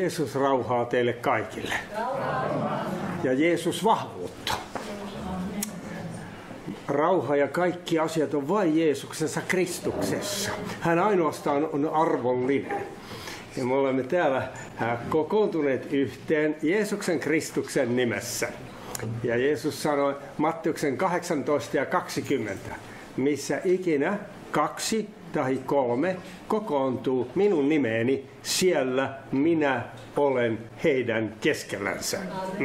Jeesus rauhaa teille kaikille. Ja Jeesus vahvuutta. Rauha ja kaikki asiat on vain Jeesuksessa Kristuksessa. Hän ainoastaan on arvollinen. Ja me olemme täällä kokoontuneet yhteen Jeesuksen Kristuksen nimessä. Ja Jeesus sanoi Matteuksen 18 ja 20, missä ikinä 2 tai 3 kokoontuu minun nimeeni, siellä minä olen heidän keskellänsä.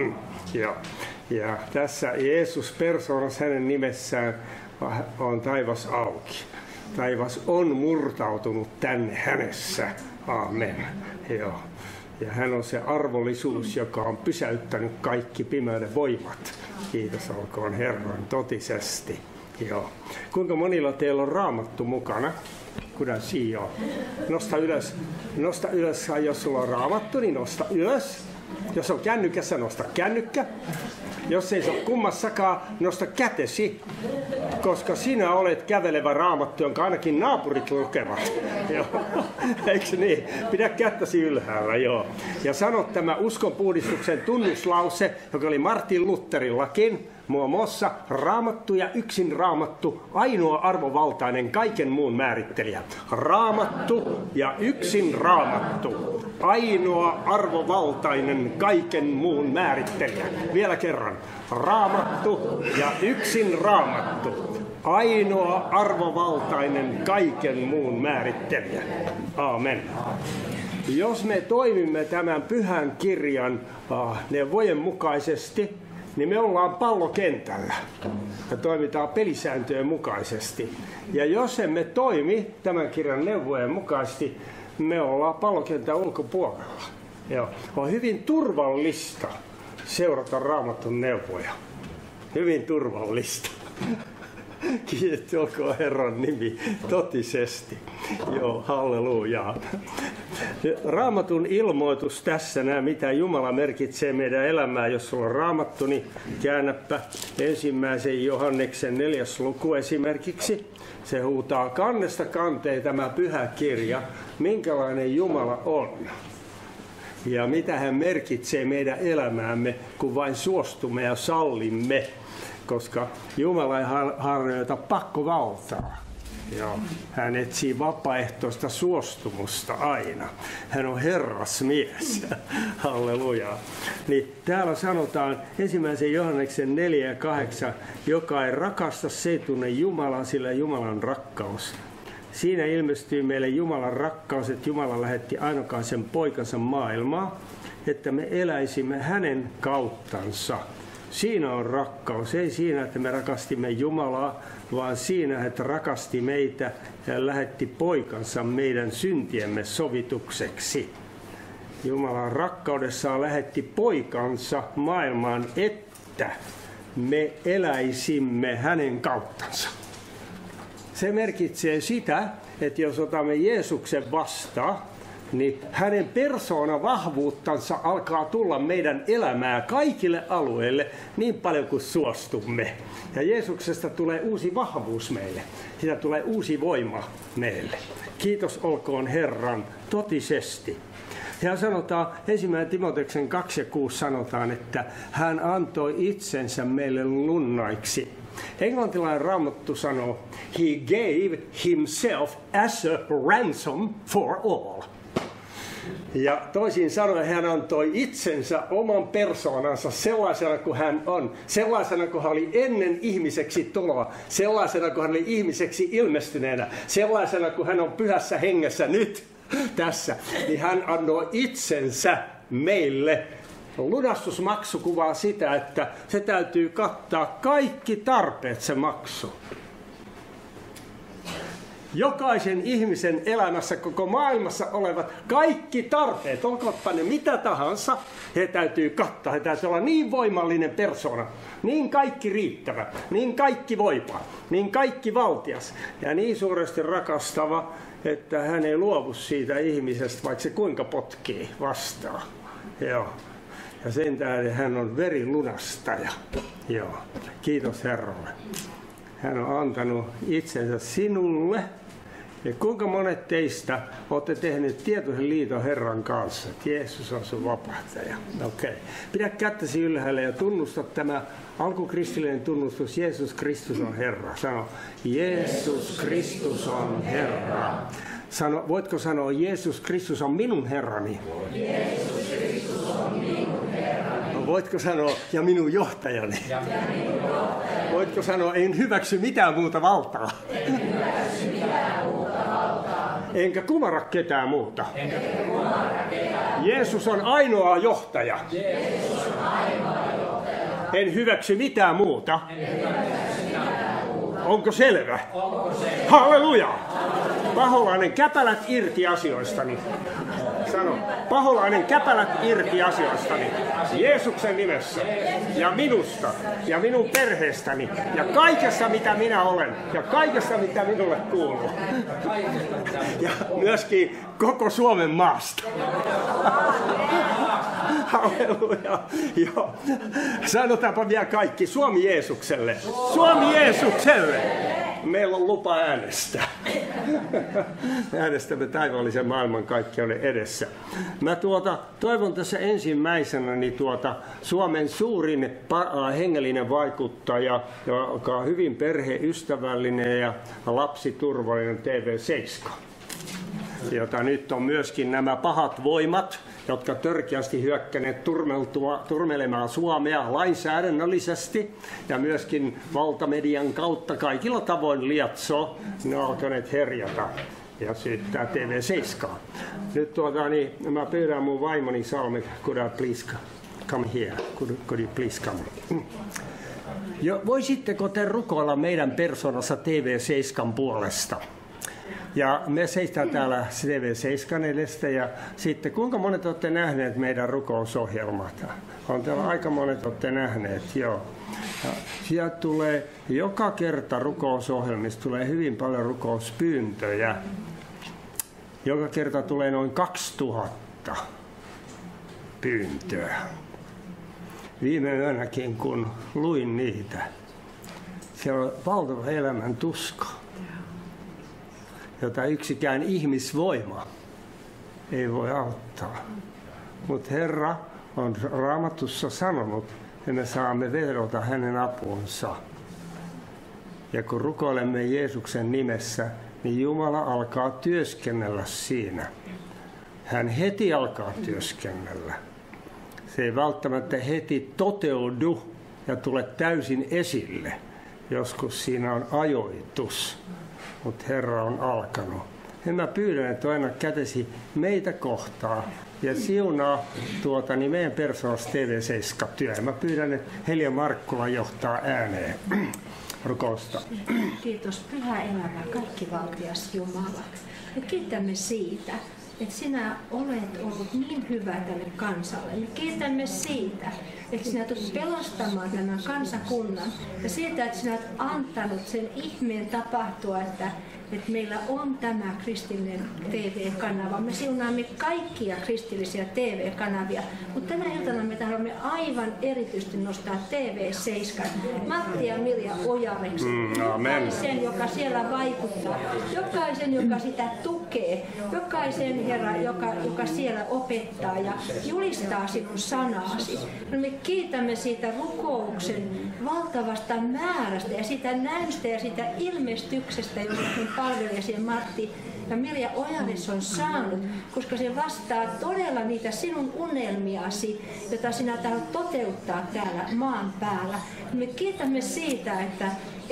Ja tässä Jeesus persoonassa hänen nimessään on taivas auki. Taivas on murtautunut tänne hänessä. Amen. Joo. Ja hän on se arvollisuus, joka on pysäyttänyt kaikki pimeyden voimat. Kiitos olkoon Herran totisesti. Joo. Kuinka monilla teillä on Raamattu mukana? Kuten siinä. Nosta ylös. Nosta ylös, jos sulla on Raamattu, niin nosta ylös. Jos on kännykässä, nosta kännykkä. Jos ei se ole kummassakaan, nosta kätesi, koska sinä olet kävelevä Raamattu, jonka ainakin naapurit lukevat. Eikö niin? Pidä kättäsi ylhäällä, joo. Ja sano tämä uskonpuhdistuksen tunnuslause, joka oli Martin Lutherillakin, muun muassa Raamattu ja yksin Raamattu, ainoa arvovaltainen kaiken muun määrittelijä. Raamattu ja yksin Raamattu, ainoa arvovaltainen kaiken muun määrittelijä. Vielä kerran. Raamattu ja yksin Raamattu, ainoa arvovaltainen kaiken muun määrittelijä. Aamen. Jos me toimimme tämän pyhän kirjan neuvojen mukaisesti, niin me ollaan pallokentällä ja toimitaan pelisääntöjen mukaisesti. Ja jos emme toimi tämän kirjan neuvojen mukaisesti, me ollaan pallokentän ulkopuolella. Joo. On hyvin turvallista seurata Raamatun neuvoja. Hyvin turvallista. Kiitos olkoon Herran nimi totisesti. Joo, hallelujaa. Raamatun ilmoitus tässä, mitä Jumala merkitsee meidän elämään. Jos sulla on Raamattu, niin käännäpä 1. Johanneksen 4. luku esimerkiksi. Se huutaa kannesta kanteen tämä pyhä kirja, minkälainen Jumala on. Ja mitä hän merkitsee meidän elämäämme, kun vain suostumme ja sallimme. Koska Jumala ei harjoita pakkovaltaa. Joo. Hän etsii vapaaehtoista suostumusta aina. Hän on herrasmies. Halleluja. Niin täällä sanotaan 1. Johanneksen 4 ja 8, joka ei rakasta, se ei tunne Jumalaa, sillä Jumalan rakkaus. Siinä ilmestyy meille Jumalan rakkaus, että Jumala lähetti ainokaisen poikansa maailmaan, että me eläisimme hänen kauttansa. Siinä on rakkaus, ei siinä, että me rakastimme Jumalaa, vaan siinä, että rakasti meitä ja lähetti poikansa meidän syntiemme sovitukseksi. Jumalan rakkaudessaan lähetti poikansa maailmaan, että me eläisimme hänen kauttansa. Se merkitsee sitä, että jos otamme Jeesuksen vastaan, niin hänen persoona vahvuuttansa alkaa tulla meidän elämää kaikille alueille niin paljon kuin suostumme. Ja Jeesuksesta tulee uusi vahvuus meille. Siitä tulee uusi voima meille. Kiitos olkoon Herran totisesti. Ja sanotaan 1. Timoteuksen 2 ja 6 sanotaan, että hän antoi itsensä meille lunnaiksi. Englantilainen Raamattu sanoo, he gave himself as a ransom for all. Ja toisin sanoen hän antoi itsensä oman persoonansa sellaisena kuin hän on. Sellaisena kuin hän oli ennen ihmiseksi tuloa. Sellaisena kuin hän oli ihmiseksi ilmestyneenä. Sellaisena kuin hän on pyhässä hengessä nyt tässä. Niin hän annoi itsensä meille. Lunastusmaksu kuvaa sitä, että se täytyy kattaa kaikki tarpeet, se maksu. Jokaisen ihmisen elämässä, koko maailmassa olevat kaikki tarpeet, olkootpa ne mitä tahansa, he täytyy kattaa. He täytyy olla niin voimallinen persona, niin kaikki riittävä, niin kaikki voipa, niin kaikki valtias ja niin suuresti rakastava, että hän ei luovu siitä ihmisestä, vaikka se kuinka potkii vastaan. Joo. Ja sen tähden hän on verilunastaja. Joo. Kiitos Herralle. Hän on antanut itsensä sinulle Ja kuinka monet teistä olette tehneet tietoisen liiton Herran kanssa, että Jeesus on sun vapahtaja? Okei. Pidä kättäsi ylhäällä ja tunnusta tämä alkukristillinen tunnustus, Jeesus Kristus on Herra. Sano, Jeesus Kristus on Herra. Sano, voitko sanoa, Jeesus Kristus on minun Herrani? Jeesus Kristus on minun Herrani. No, voitko sanoa, ja minun johtajani? Voitko sanoa, en hyväksy mitään muuta valtaa? Enkä kumara ketään muuta. Jeesus on ainoa johtaja. En hyväksy mitään muuta. Onko selvä? Halleluja! Paholainen, käpälät irti asioistani. Sano, paholainen, käpälät irti asioistani. Jeesuksen nimessä. Ja minusta. Ja minun perheestäni. Ja kaikessa, mitä minä olen. Ja kaikessa, mitä minulle kuuluu. Ja myöskin koko Suomen maasta. Halleluja. Joo. Sanotaanpa vielä kaikki. Suomi Jeesukselle. Suomi Jeesukselle. Meillä on lupa äänestää. Äänestämme taivaallisen maailmankaikkeuden edessä. Mä toivon tässä ensimmäisenä Suomen suurin hengellinen vaikuttaja, joka on hyvin perheystävällinen ja lapsiturvallinen TV7. Jota nyt on myöskin nämä pahat voimat, jotka törkeästi hyökkäneet turmelemaan Suomea lainsäädännöllisesti ja myöskin valtamedian kautta kaikilla tavoin lietsoo. Ne on alkaneet herjata ja syyttää TV7. Nyt mä pyydän mun vaimoni Salmi, could I please come here? Could you please come? Voisitteko te rukoilla meidän persoonassa TV7 puolesta? Ja me seistään täällä TV7 edestä ja sitten kuinka monet olette nähneet meidän rukousohjelmat? On täällä aika monet olette nähneet, joo. Ja sieltä tulee joka kerta rukousohjelmista tulee hyvin paljon rukouspyyntöjä. Joka kerta tulee noin 2000 pyyntöä. Viime yönäkin kun luin niitä, siellä on valtava elämän tuska, jota yksikään ihmisvoima ei voi auttaa. Mutta Herra on Raamatussa sanonut, että me saamme vedota hänen apuunsa. Ja kun rukoilemme Jeesuksen nimessä, niin Jumala alkaa työskennellä siinä. Hän heti alkaa työskennellä. Se ei välttämättä heti toteudu ja tule täysin esille. Joskus siinä on ajoitus. Mutta Herra on alkanut. Ja mä pyydän, että aina kätesi meitä kohtaa ja siunaa meidän persoonassa TV7-työ. Mä pyydän, että Helja Markkula johtaa ääneen rukousta. Kiitos, pyhä elämä, kaikkivaltias Jumala. Me kiitämme siitä, että sinä olet ollut niin hyvä tälle kansalle. Me kiitämme siitä, että sinä tulet pelastamaan tämän kansakunnan ja siitä, että sinä olet antanut sen ihmeen tapahtua, että meillä on tämä kristillinen TV-kanava. Me siunaamme kaikkia kristillisiä TV-kanavia, mutta tänä iltana me haluamme aivan erityisesti nostaa TV7, Matti ja Mirja Ojareksen, jokaisen, joka siellä vaikuttaa, jokaisen, joka sitä tukee, jokaisen Herra, joka siellä opettaa ja julistaa sinun sanasi. Me kiitämme siitä rukouksen valtavasta määrästä ja siitä näystä ja siitä ilmestyksestä, jota palvelijasi Matti ja Mirja Ojares on saanut, koska se vastaa todella niitä sinun unelmiasi, jota sinä tahdot toteuttaa täällä maan päällä. Me kiitämme siitä, että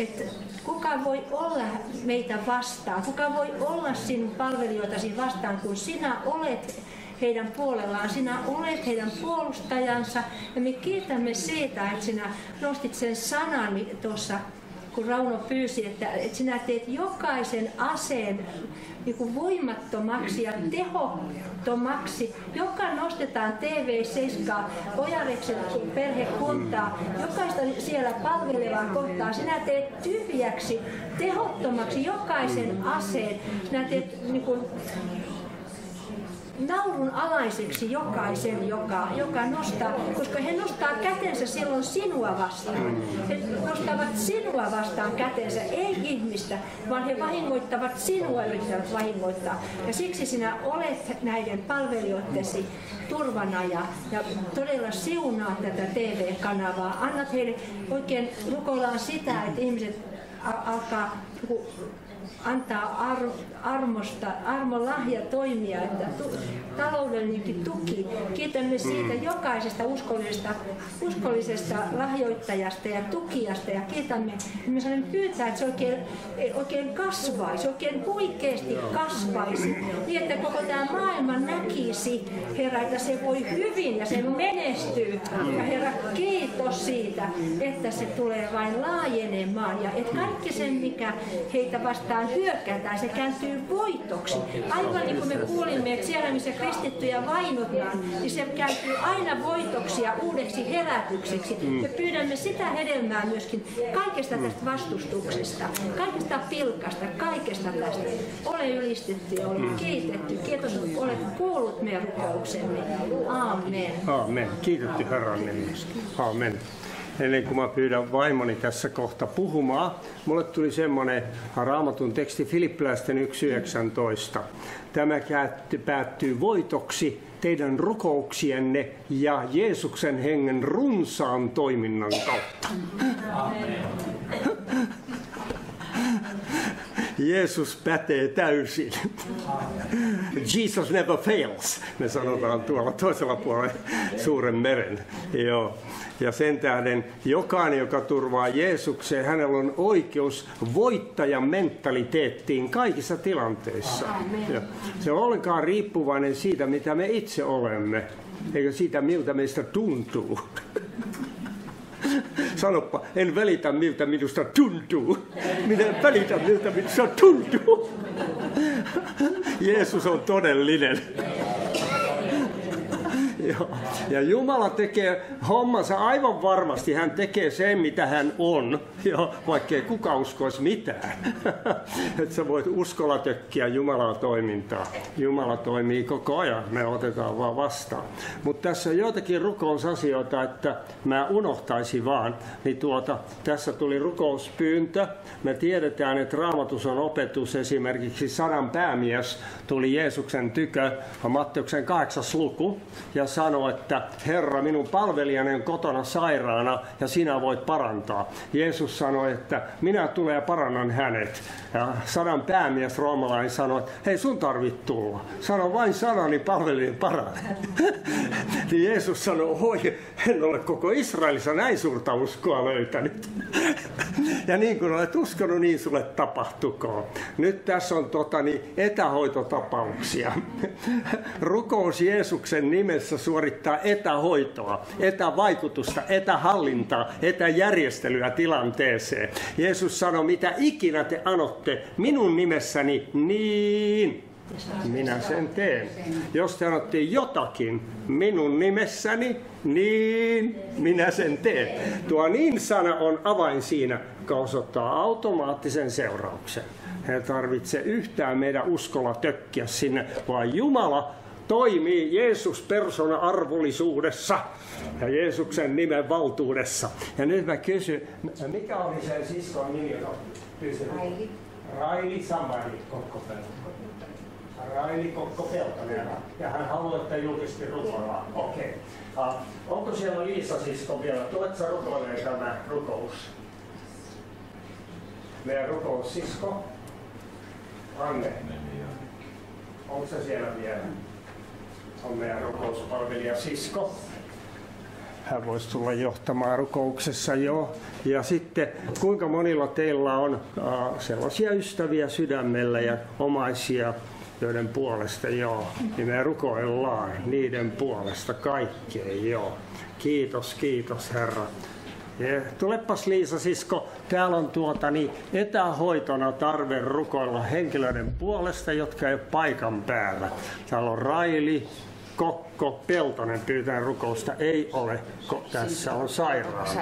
kuka voi olla meitä vastaan, kuka voi olla sinun palvelijoitasi vastaan, kun sinä olet heidän puolellaan. Sinä olet heidän puolustajansa ja me kiitämme siitä, että sinä nostit sen sanan tuossa, kun Rauno pyysi, että sinä teet jokaisen aseen niin voimattomaksi ja tehottomaksi, joka nostetaan TV7 Ojareksen perhekuntaa, jokaista siellä palvelevaa kohtaa. Sinä teet tyhjäksi, tehottomaksi jokaisen aseen. Sinä teet naurun alaiseksi jokaisen, joka nostaa, koska he nostaa kätensä silloin sinua vastaan. He nostavat sinua vastaan kätensä, ei ihmistä, vaan he vahingoittavat sinua, yrittävät vahingoittaa. Ja siksi sinä olet näiden palvelijoittesi turvana ja todella siunaa tätä TV-kanavaa. Annat heille, oikein rukoillaan sitä, että ihmiset alkaa antaa armon lahja toimia, että taloudellinenkin tuki. Kiitämme siitä jokaisesta uskollisesta lahjoittajasta ja tukijasta ja kiitämme, me saamme pyytää, että se oikein kasvaisi, oikein huikeasti kasvaisi, niin että koko tämä maailma näkisi, Herra, että se voi hyvin ja se menestyy. Ja Herra, kiitos siitä, että se tulee vain laajenemaan ja että kaikki sen, mikä heitä vastaan hyökätään, se kääntyy voitoksi. Aivan niin kuin me kuulimme, että siellä missä kristittyjä vainotaan, niin se kääntyy aina voitoksi ja uudeksi herätykseksi. Me pyydämme sitä hedelmää myöskin kaikesta tästä vastustuksesta, kaikesta pilkasta, kaikesta tästä. Ole ylistetty ja ole kiitetty. Kiitos, että olet kuullut meidän rukouksemme. Aamen. Aamen. Kiitetty Herran nimessä. Aamen. Ennen kuin mä pyydän vaimoni tässä kohta puhumaan, mulle tuli semmoinen Raamatun teksti Filippiläisten 1.19. Tämä päättyy voitoksi teidän rukouksienne ja Jeesuksen hengen runsaan toiminnan kautta. Amen. Jeesus pätee täysin. Jesus never fails, me sanotaan tuolla toisella puolella suuren meren. Joo. Ja sen tähden jokainen, joka turvaa Jeesukseen, hänellä on oikeus voittajan mentaliteettiin kaikissa tilanteissa. Ja se on ollenkaan riippuvainen siitä, mitä me itse olemme, eikä siitä, miltä meistä tuntuu. Sanoppa, en välitä miltä minusta tuntuu. Minä en välitä miltä minusta tuntuu. Jeesus on todellinen. Ja Jumala tekee hommansa aivan varmasti. Hän tekee sen, mitä hän on, vaikkei kuka uskoisi mitään. Että sä voit uskolla tökkiä Jumalan toimintaa. Jumala toimii koko ajan, me otetaan vaan vastaan. Mutta tässä on joitakin rukousasioita, että mä unohtaisin vaan. Niin tässä tuli rukouspyyntö. Me tiedetään, että Raamatussa on opetus, esimerkiksi 100 päämies tuli Jeesuksen tykö, Matteuksen 8. luku, ja sanoi, että Herra, minun palvelijani on kotona sairaana ja sinä voit parantaa. Jeesus sanoi, että minä tulen ja parannan hänet. Ja 100 päämies roomalainen sanoi, että hei, sun tarvit tulla. Sano vain sana, niin palvelijani paranee. Niin Jeesus sanoi, oi, en ole koko Israelissa näin suurta uskoa löytänyt. Ja niin kuin olet uskonut, niin sulle tapahtukoon. Nyt tässä on etähoitotapauksia. Rukous Jeesuksen nimessä suorittaa etähoitoa, etävaikutusta, etähallintaa, etäjärjestelyä tilanteeseen. Jeesus sanoi, mitä ikinä te anotte minun nimessäni, niin minä sen teen. Jos te anotte jotakin minun nimessäni, niin minä sen teen. Tuo niin-sana on avain siinä, joka osoittaa automaattisen seurauksen. He tarvitse yhtään meidän uskolla tökkiä sinne, vaan Jumala toimii Jeesus persona arvollisuudessa ja Jeesuksen nimen valtuudessa. Ja nyt mä kysyn, mikä oli sen siskon nimi? Raili Samari Kokko-Peltonen. Raili Kokko-Peltonen. Ja hän haluaa, että julkisesti rukoillaan. Okei. Onko siellä Liisa sisko vielä? Tuletko sä rukoilemaan tämä rukous? Meidän rukoussisko? Anne. Onko se siellä vielä? On meidän rukouspalvelija sisko. Hän voisi tulla johtamaan rukouksessa jo. Ja sitten kuinka monilla teillä on sellaisia ystäviä sydämellä ja omaisia, joiden puolesta niin me rukoillaan niiden puolesta kaikkeen Kiitos Herra. Ja tulepas Liisa sisko, täällä on etähoitona tarve rukoilla henkilöiden puolesta, jotka ei ole paikan päällä. Täällä on Raili Kokko-Peltonen, pyytää rukousta, ei ole, tässä on sairaana.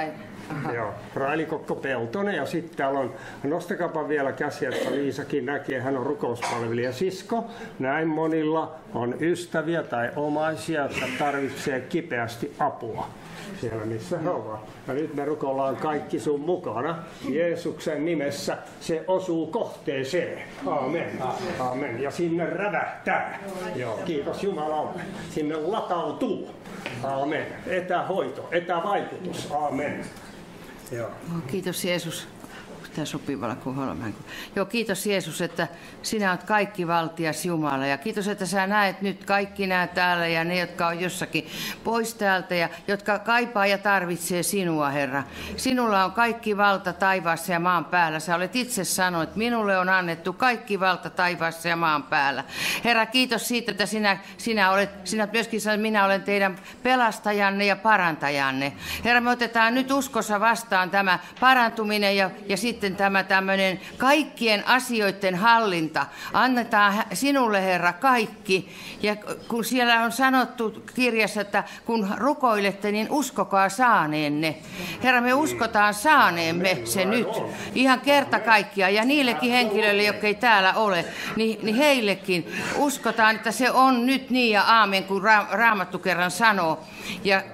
Joo, Railikokko Peltonen ja sitten täällä on, nostakaapa vielä käsiä, että Liisakin näkee, hän on rukouspalvelija sisko. Näin monilla on ystäviä tai omaisia, jotka tarvitsee kipeästi apua siellä missä he ovat. Ja nyt me rukoillaan kaikki sun mukana. Jeesuksen nimessä se osuu kohteeseen. Aamen. Aamen. Ja sinne rävähtää. Joo, kiitos Jumalalle. Sinne latautuu. Aamen. Etähoito, etävaikutus. Aamen. Joo. Kiitos Jeesus. Tämä sopivalla kohdalla. Joo, kiitos Jeesus, että sinä olet kaikkivaltias Jumala. Ja kiitos, että sä näet nyt kaikki nämä täällä ja ne, jotka on jossakin pois täältä ja jotka kaipaa ja tarvitsee sinua, Herra. Sinulla on kaikki valta taivaassa ja maan päällä. Sä olet itse sanonut, että minulle on annettu kaikki valta taivaassa ja maan päällä. Herra, kiitos siitä, että sinä olet myöskin sanonut, että minä olen teidän pelastajanne ja parantajanne. Herra, me otetaan nyt uskossa vastaan tämä parantuminen ja sitten tämä tämmöinen kaikkien asioiden hallinta. Annetaan sinulle, Herra, kaikki. Ja kun siellä on sanottu kirjassa, että kun rukoilette, niin uskokaa saaneenne. Herra, me uskotaan saaneemme se nyt. Ihan kerta kaikkiaan. Ja niillekin henkilöille, jotka ei täällä ole, niin heillekin uskotaan, että se on nyt niin ja aamen, kun Raamattu kerran sanoo. Ja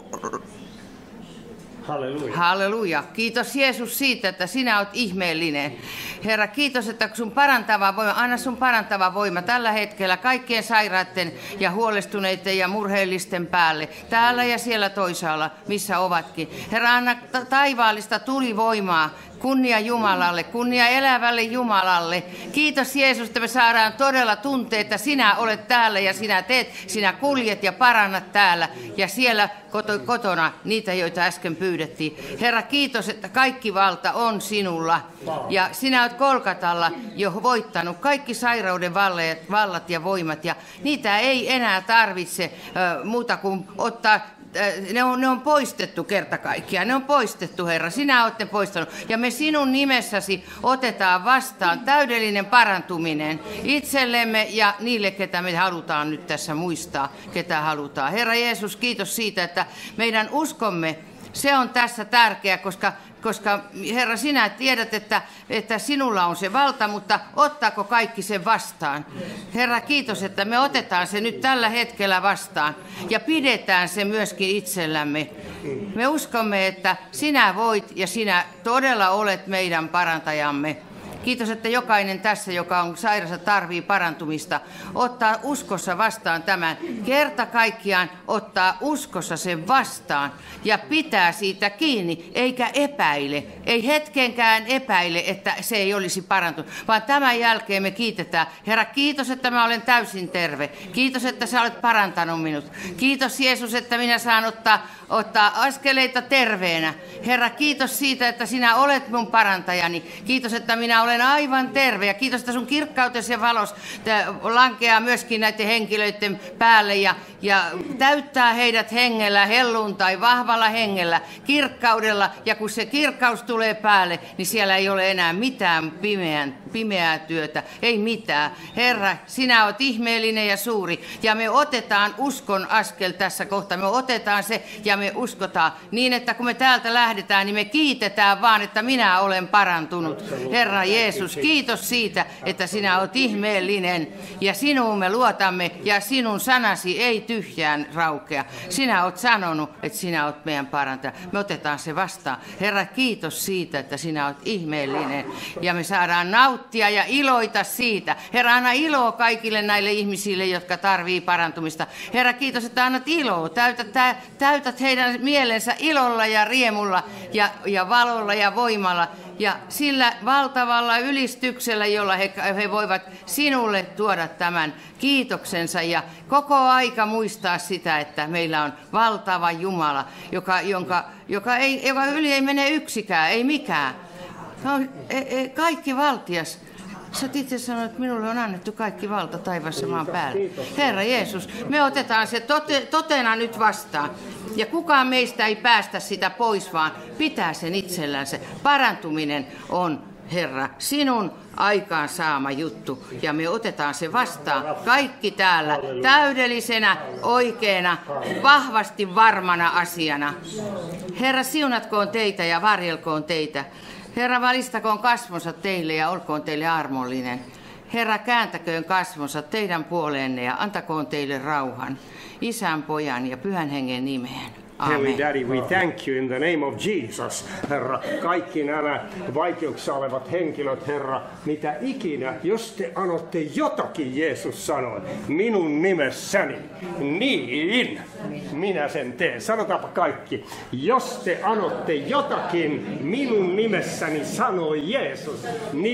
Halleluja. Halleluja. Kiitos Jeesus siitä, että sinä olet ihmeellinen. Herra, kiitos, että sun parantava voima, anna sun parantava voima tällä hetkellä kaikkien sairaiden ja huolestuneiden ja murheellisten päälle. Täällä ja siellä toisaalla, missä ovatkin. Herra, anna taivaallista tulivoimaa. Kunnia Jumalalle, kunnia elävälle Jumalalle. Kiitos Jeesus, että me saadaan todella tuntea, että sinä olet täällä ja sinä kuljet ja parannat täällä. Ja siellä kotona niitä, joita äsken pyydettiin. Herra, kiitos, että kaikki valta on sinulla. Ja sinä olet Golgatalla jo voittanut kaikki sairauden vallat ja voimat. Ja niitä ei enää tarvitse muuta kuin ottaa. Ne on poistettu kerta kaikkiaan. Ne on poistettu, Herra. Sinä olet ne poistanut. Ja me sinun nimessäsi otetaan vastaan täydellinen parantuminen itsellemme ja niille, ketä me halutaan nyt tässä muistaa, ketä halutaan. Herra Jeesus, kiitos siitä, että meidän uskomme, se on tässä tärkeä, koska Herra, sinä tiedät, että sinulla on se valta, mutta ottaako kaikki sen vastaan? Herra, kiitos, että me otetaan se nyt tällä hetkellä vastaan ja pidetään se myöskin itsellämme. Me uskomme, että sinä voit ja sinä todella olet meidän parantajamme. Kiitos, että jokainen tässä, joka on sairas ja tarvii parantumista, ottaa uskossa vastaan tämän. Kerta kaikkiaan ottaa uskossa sen vastaan ja pitää siitä kiinni, eikä epäile. Ei hetkenkään epäile, että se ei olisi parantunut, vaan tämän jälkeen me kiitetään. Herra, kiitos, että mä olen täysin terve. Kiitos, että sä olet parantanut minut. Kiitos Jeesus, että minä saan ottaa askeleita terveenä. Herra, kiitos siitä, että sinä olet mun parantajani. Kiitos, että minä olen aivan terve. Ja kiitos, että sun kirkkautesi ja valos lankeaa myöskin näiden henkilöiden päälle ja täyttää heidät hengellä, helluntai, vahvalla hengellä, kirkkaudella. Ja kun se kirkkaus tulee päälle, niin siellä ei ole enää mitään pimeää työtä. Ei mitään. Herra, sinä olet ihmeellinen ja suuri. Ja me otetaan uskon askel tässä kohtaa. Me otetaan se ja me uskotaan niin, että kun me täältä lähdetään, niin me kiitetään vaan, että minä olen parantunut. Herra Jeesus, kiitos siitä, että sinä olet ihmeellinen ja sinuun me luotamme ja sinun sanasi ei tyhjään raukea. Sinä olet sanonut, että sinä olet meidän parantaja. Me otetaan se vastaan. Herra, kiitos siitä, että sinä olet ihmeellinen ja me saadaan nauttia ja iloita siitä. Herra, anna iloa kaikille näille ihmisille, jotka tarvii parantumista. Herra, kiitos, että annat iloa. Täytät heidän mielensä ilolla ja riemulla ja valolla ja voimalla. Ja sillä valtavalla ylistyksellä, jolla he voivat sinulle tuoda tämän kiitoksensa ja koko aika muistaa sitä, että meillä on valtava Jumala, joka yli ei mene yksikään, ei mikään. Kaikki valtias. Sä itse sanoit, että minulle on annettu kaikki valta taivassa maan päällä. Herra Jeesus, me otetaan se totena nyt vastaan. Ja kukaan meistä ei päästä sitä pois, vaan pitää sen itsellänsä. Parantuminen on, Herra, sinun aikaan saama juttu. Ja me otetaan se vastaan kaikki täällä täydellisenä, oikeana, vahvasti varmana asiana. Herra, siunatkoon teitä ja varjelkoon teitä. Herra, valistakoon kasvonsa teille ja olkoon teille armollinen. Herra, kääntäköön kasvonsa teidän puoleenne ja antakoon teille rauhan. Isän, Pojan ja Pyhän Hengen nimeen. Heavenly Daddy, we thank you in the name of Jesus, Herra. Kaikki nämä vaikeuksissa olevat henkilöt, Herra, mitä ikinä, jos te anotte jotakin, Jeesus sanoi, minun nimessäni, niin minä sen teen. Sanotaanpa kaikki. Jos te anotte jotakin minun nimessäni, sanoi Jeesus,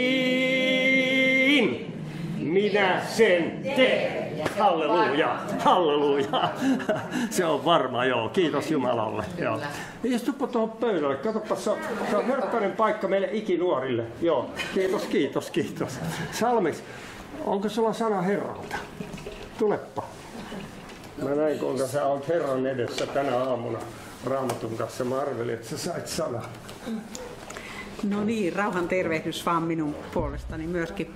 niin minä sen teen. Halleluja, halleluja. Se on varma, joo. Kiitos Jumalalle. Joo. Istupa tuohon pöydälle. Katsoppa, se on herkkainen paikka meille ikinuorille. Joo. Kiitos, kiitos, kiitos. Salmeks, onko sulla sana Herralta? Tulepa. Mä näin, kuinka sä olet Herran edessä tänä aamuna Raamatun kanssa. Mä arvelin, että sä sait sana. No niin, rauhan tervehdys vaan minun puolestani myöskin.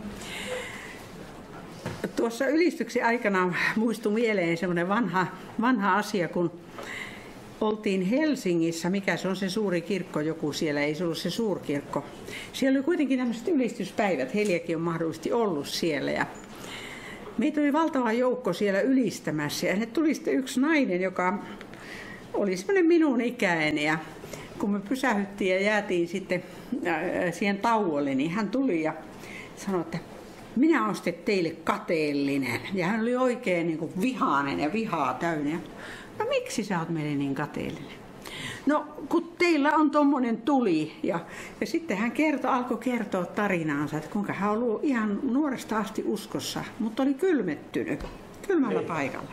Tuossa ylistyksen aikana muistui mieleen semmoinen vanha asia, kun oltiin Helsingissä, mikä se on se suuri kirkko, joku siellä, ei se ollut se suurkirkko. Siellä oli kuitenkin tämmöiset ylistyspäivät, Heljakin on mahdollisesti ollut siellä. Ja meitä oli valtava joukko siellä ylistämässä ja tuli sitten yksi nainen, joka oli semmoinen minun ikäinen. Ja kun me pysähyttiin ja jäätiin sitten siihen tauolle, niin hän tuli ja sanoi, että minä olen sitten teille kateellinen. Ja hän oli oikein niin kuin vihainen ja vihaa täynnä. No miksi sä oot meille niin kateellinen? No kun teillä on tommonen tuli. Ja sitten hän alkoi kertoa tarinaansa, että kuinka hän on ollut ihan nuoresta asti uskossa, mutta oli kylmettynyt kylmällä paikalla.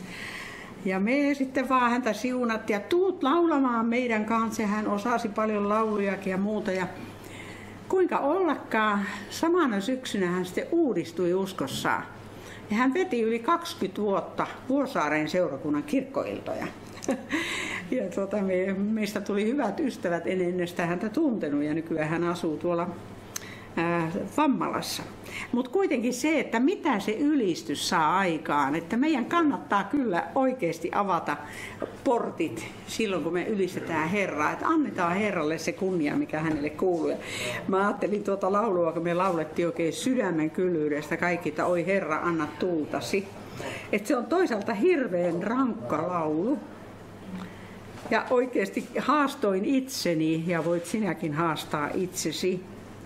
Ja me sitten vaan häntä siunattiin ja tuut laulamaan meidän kanssa. Hän osasi paljon laulujakin ja muuta. Ja kuinka ollakaan, samana syksynä hän sitten uudistui uskossaan. Ja hän veti yli 20 vuotta Vuosaaren seurakunnan kirkkoiltoja. Ja meistä tuli hyvät ystävät, en ennestään häntä tuntenut ja nykyään hän asuu tuolla Vammalassa. Mutta kuitenkin se, että mitä se ylistys saa aikaan, että meidän kannattaa kyllä oikeasti avata portit silloin, kun me ylistetään Herraa, että annetaan Herralle se kunnia, mikä hänelle kuuluu. Mä ajattelin tuota laulua, kun me laulettiin oikein sydämen kyllyydestä kaikki, että oi Herra, anna tultasi. Että se on toisaalta hirveän rankka laulu. Ja oikeasti haastoin itseni ja voit sinäkin haastaa itsesi.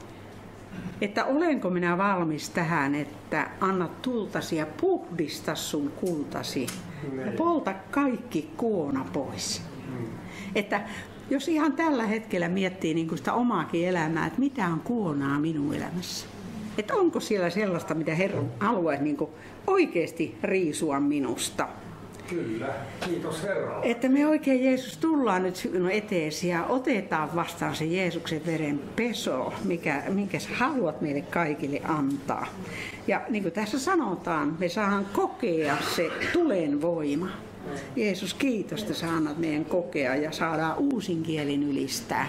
Että olenko minä valmis tähän, että anna tultasi ja puhdista sun kultasi ja polta kaikki kuona pois. Että jos ihan tällä hetkellä miettii niin kuin sitä omaakin elämää, että mitä on kuonaa minun elämässä. Että onko siellä sellaista, mitä Herra haluaa niin kuin oikeasti riisua minusta. Kyllä, kiitos Herralle. Että me oikein Jeesus tullaan nyt sinun eteesi ja otetaan vastaan se Jeesuksen veren peso, minkä sä haluat meille kaikille antaa. Ja niin kuin tässä sanotaan, me saadaan kokea se tulen voima. Jeesus, kiitos, että sä annat meidän kokea ja saadaan uusin kielin ylistää.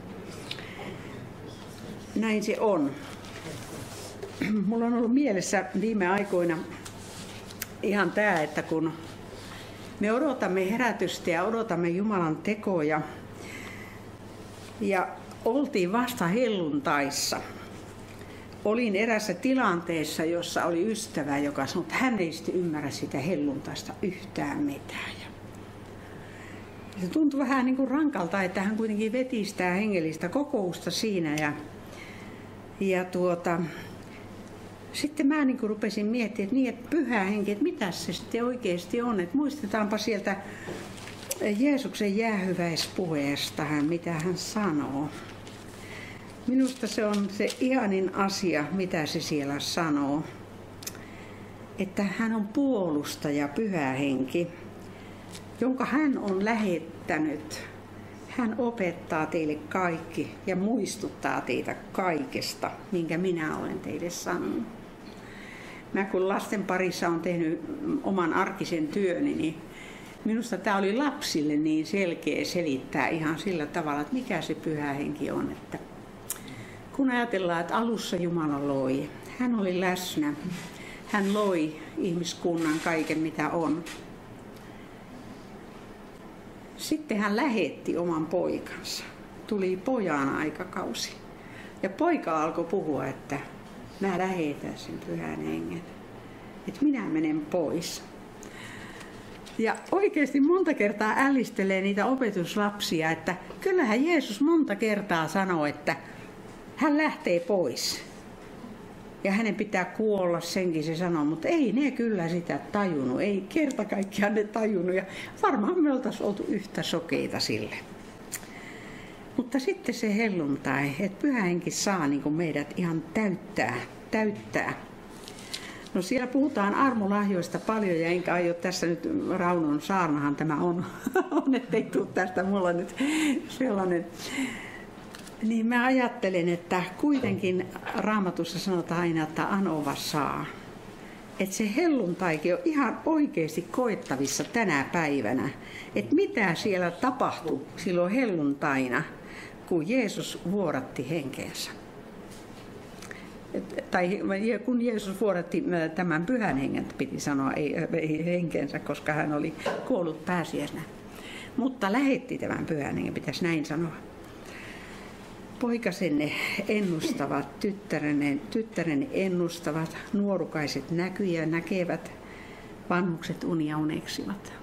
Näin se on. Mulla on ollut mielessä viime aikoina ihan tämä, että kun me odotamme herätystä ja odotamme Jumalan tekoja. Ja oltiin vasta helluntaissa. Olin erässä tilanteessa, jossa oli ystävä, joka sanoi, että hän ei sitten ymmärrä sitä helluntaista yhtään mitään. Se tuntui vähän niin kuin rankalta, että hän kuitenkin veti sitä hengellistä kokousta siinä. Sitten mä niin rupesin miettimään, että pyhä henki, että mitä se sitten oikeasti on. Että muistetaanpa sieltä Jeesuksen jäähyväispuheesta, mitä hän sanoo. Minusta se on se ihanin asia, mitä se siellä sanoo. Että hän on puolustaja, pyhä henki, jonka hän on lähettänyt. Hän opettaa teille kaikki ja muistuttaa teitä kaikesta, minkä minä olen teille sanonut. Mä kun lasten parissa olen tehnyt oman arkisen työni, niin minusta tämä oli lapsille niin selkeä selittää ihan sillä tavalla, että mikä se pyhä henki on. Että kun ajatellaan, että alussa Jumala loi, hän oli läsnä, hän loi ihmiskunnan kaiken mitä on. sitten hän lähetti oman poikansa. Tuli pojan aikakausi. Ja poika alkoi puhua, että mä lähetän sen Pyhän Hengen. Että minä menen pois. Ja oikeasti monta kertaa ällistelee niitä opetuslapsia, että kyllähän Jeesus monta kertaa sanoo, että hän lähtee pois. Ja hänen pitää kuolla, senkin se sanoo, mutta ei ne kyllä sitä tajunnut. Ei kerta kaikkiaan ne tajunnut. Ja varmaan me oltaisiin oltu yhtä sokeita sille. Mutta sitten se helluntai, että Pyhä Henki saa niin kuin meidät ihan täyttää. No siellä puhutaan armolahjoista paljon ja enkä aio tässä nyt, Raunon saarnahan tämä on, ettei tule tästä mulla nyt sellainen. Niin mä ajattelen, että kuitenkin Raamatussa sanotaan aina, että anova saa. Että se helluntaikin on ihan oikeasti koettavissa tänä päivänä. Että mitä siellä tapahtui silloin helluntaina, kun Jeesus vuodatti henkeensä. Tai kun Jeesus vuodatti tämän Pyhän Hengen, piti sanoa, ei henkensä, koska hän oli kuollut pääsiäisenä. Mutta lähetti tämän Pyhän Hengen, pitäisi näin sanoa. Poikasenne ennustavat, tyttärenne ennustavat, nuorukaiset näkyjä näkevät, vanhukset unia uneksivat.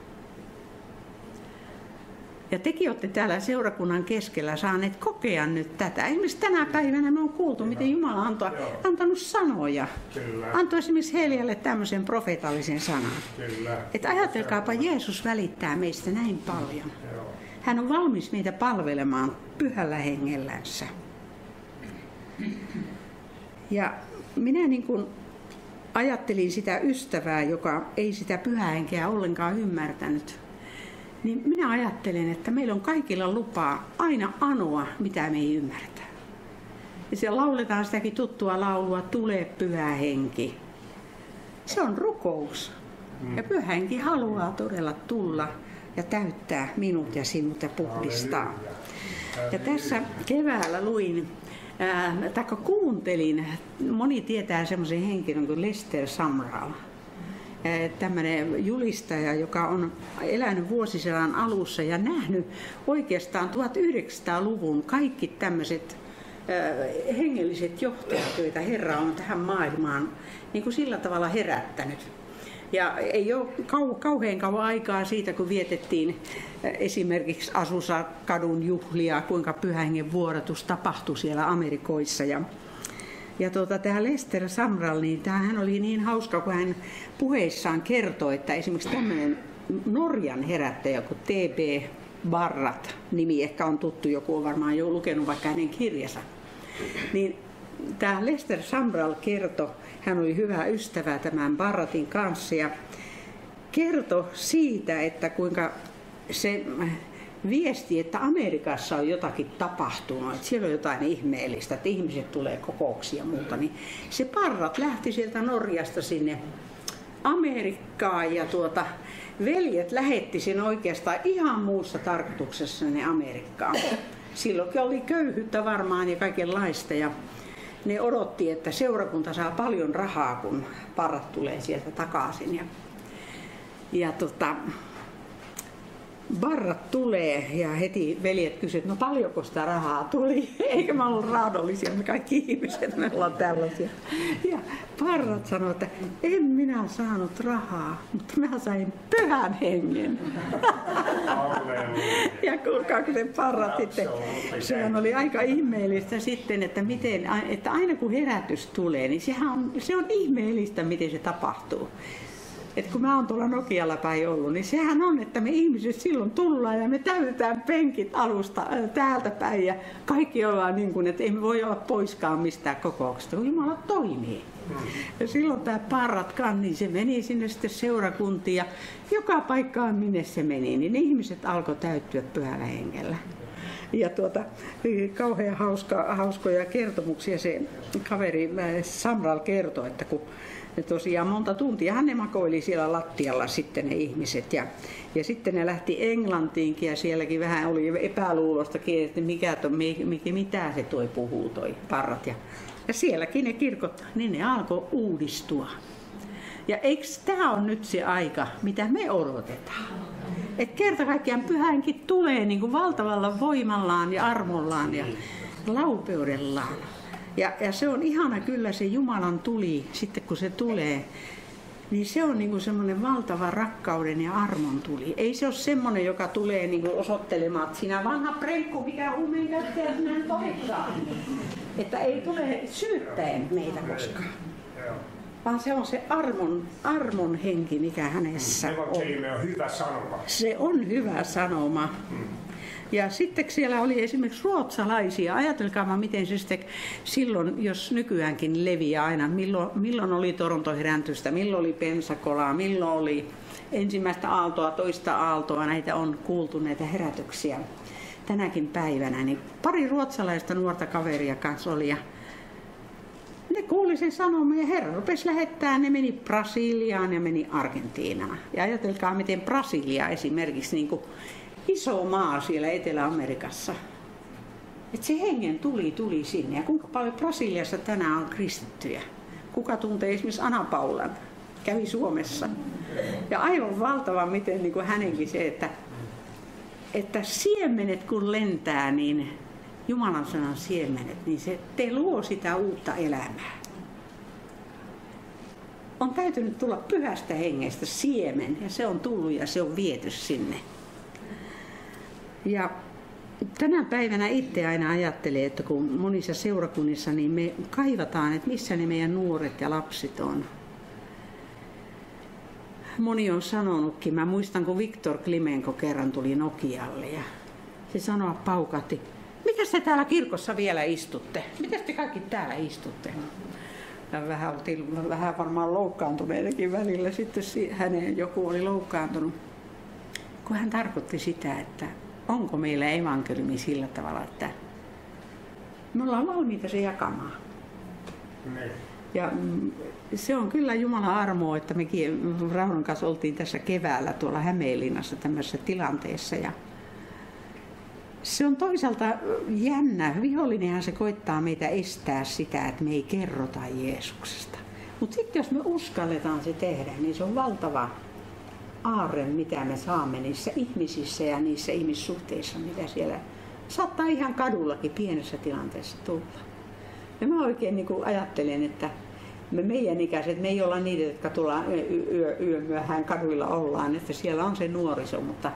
Ja tekin olette täällä seurakunnan keskellä saaneet kokea nyt tätä. Esimerkiksi tänä päivänä me on kuultu, miten Jumala on antanut sanoja. Kyllä. Antoi esimerkiksi Helialle tämmöisen profeetallisen sanan. Että ajatelkaapa, Jeesus välittää meistä näin paljon. Joo. Hän on valmis meitä palvelemaan Pyhällä Hengellänsä. Ja minä niin kuin ajattelin sitä ystävää, joka ei sitä Pyhää Henkeä ollenkaan ymmärtänyt. Niin minä ajattelen, että meillä on kaikilla lupaa aina anoa, mitä me ei ymmärretä. Ja siellä lauletaan sitäkin tuttua laulua, tule Pyhä Henki. Se on rukous. Ja Pyhä Henki haluaa todella tulla ja täyttää minut ja sinut ja puhdistaa. Ja tässä keväällä kuuntelin, moni tietää semmoisen henkilön kuin Lester Sumrall. Tämmöinen julistaja, joka on elänyt vuosisadan alussa ja nähnyt oikeastaan 1900-luvun kaikki tämmöiset hengelliset johtajat, joita Herra on tähän maailmaan niin kuin sillä tavalla herättänyt. Ja ei ole kauhean kauan aikaa siitä, kun vietettiin esimerkiksi Azusa-kadun juhlia, kuinka Pyhän Hengen vuodatus tapahtui siellä Amerikoissa. Ja tämä Lester Sumrall, niin hän oli niin hauska, kun hän puheissaan kertoi, että esimerkiksi tämmöinen Norjan herättäjä, kuin T.B. Barrat, nimi ehkä on tuttu, joku on varmaan jo lukenut vaikka hänen kirjansa. Niin tämä Lester Sumrall kertoi, hän oli hyvä ystävä tämän Barratin kanssa ja kertoi siitä, että kuinka se viesti, että Amerikassa on jotakin tapahtunut, että siellä on jotain ihmeellistä, että ihmiset tulee kokouksia ja muuta, niin se Barrat lähti sieltä Norjasta sinne Amerikkaan ja veljet lähetti sen oikeastaan ihan muussa tarkoituksessa sinne Amerikkaan. Silloinkin oli köyhyyttä varmaan ja kaikenlaista ja ne odotti, että seurakunta saa paljon rahaa, kun Barrat tulee sieltä takaisin. Ja Barrat tulee ja heti veljet kysyivät, no paljonko sitä rahaa tuli? Eikä me ollut raadollisia, me kaikki ihmiset, me ollaan tällaisia. Ja Barrat sanoi, että en minä saanut rahaa, mutta mä sain Pyhän Hengen. Ja kuulkaa, kun se Barrat sitten, sehän oli aika ihmeellistä sitten, että aina kun herätys tulee, niin se on ihmeellistä, miten se tapahtuu. että kun mä oon tuolla Nokialla päin ollut, niin sehän on, että me ihmiset silloin tullaan ja me täytetään penkit alusta täältä päin ja kaikki ollaan niin kuin, että ei me voi olla poiskaan mistään kokouksesta, kun Jumala toimii. Ja silloin tämä Parratkan, niin se meni sinne sitten seurakuntiin ja joka paikkaan minne se meni, niin ihmiset alkoi täyttyä Pyhällä Hengellä. Ja kauhean hauskoja kertomuksia se kaveri Samral kertoi, että kun tosiaan monta tuntia ne makoili siellä lattialla sitten ne ihmiset ja sitten ne lähti Englantiinkin ja sielläkin vähän oli epäluulostakin, että mitä se toi puhuu toi Parrat ja sielläkin ne kirkot, niin ne alkoi uudistua. Ja eikö tämä on nyt se aika, mitä me odotetaan? Että kerta kaikkiaan Pyhä Henki tulee niin kuin valtavalla voimallaan ja armollaan ja laupeudellaan. Ja se on ihana kyllä se Jumalan tuli, sitten kun se tulee, niin se on niin kuin semmoinen valtava rakkauden ja armon tuli. Ei se ole semmoinen, joka tulee niin kuin osoittelemaan, että sinä vanha prenkku, mikä huumeen käyttäjä sinä nyt oletkaan. Että ei tule syyttäen meitä koskaan. Vaan se on se armon henki, mikä hänessä on. Evankeliumi on hyvä sanoma. Se on hyvä sanoma. Ja sitten siellä oli esimerkiksi ruotsalaisia. Ajatelkaa miten se sitten silloin, jos nykyäänkin leviää aina, milloin oli Toronto-herätystä, milloin oli Pensacolaa, milloin oli ensimmäistä aaltoa, toista aaltoa, näitä on kuultu näitä herätyksiä tänäkin päivänä. Niin pari ruotsalaista nuorta kaveria kanssa oli ja ne kuuli sen sanoman ja Herra rupesi lähettää, ne meni Brasiliaan ja meni Argentiinaan. Ja ajatelkaa miten Brasilia esimerkiksi niin kuin iso maa siellä Etelä-Amerikassa. Että se hengen tuli sinne. Ja kuinka paljon Brasiliassa tänään on kristittyjä. Kuka tuntee esimerkiksi Ana Paulan? Kävi Suomessa. Ja aivan valtava miten niin kuin hänenkin se, että siemenet kun lentää, niin Jumalan sanan siemenet, niin se te luo sitä uutta elämää. On täytynyt tulla Pyhästä Hengestä siemen ja se on tullut ja se on viety sinne. Ja tänä päivänä itse aina ajattelee, että kun monissa seurakunnissa niin me kaivataan, että missä ne meidän nuoret ja lapset on. Moni on sanonutkin, mä muistan kun Viktor Klimenko kerran tuli Nokialle ja se sanoi paukatti, mitäs te täällä kirkossa vielä istutte? Mitäs te kaikki täällä istutte? Ja vähän varmaan loukkaantuneitakin välillä sitten hänen joku oli loukkaantunut. Kun hän tarkoitti sitä, että onko meillä evankeliumi sillä tavalla, että me ollaan valmiita se jakamaan. Ja se on kyllä Jumalan armoa, että mekin Raunon kanssa oltiin tässä keväällä tuolla Hämeenlinnassa tämmöisessä tilanteessa. Ja se on toisaalta jännä. Vihollinenhan se koittaa meitä estää sitä, että me ei kerrota Jeesuksesta. Mutta sitten jos me uskalletaan se tehdä, niin se on valtava aarre, mitä me saamme niissä ihmisissä ja niissä ihmissuhteissa, mitä siellä saattaa ihan kadullakin pienessä tilanteessa tulla. Ja mä oikein niin kuin ajattelen, että meidän ikäiset, me ei olla niitä, jotka tuolla yömyöhään kaduilla ollaan, että siellä on se nuoriso, mutta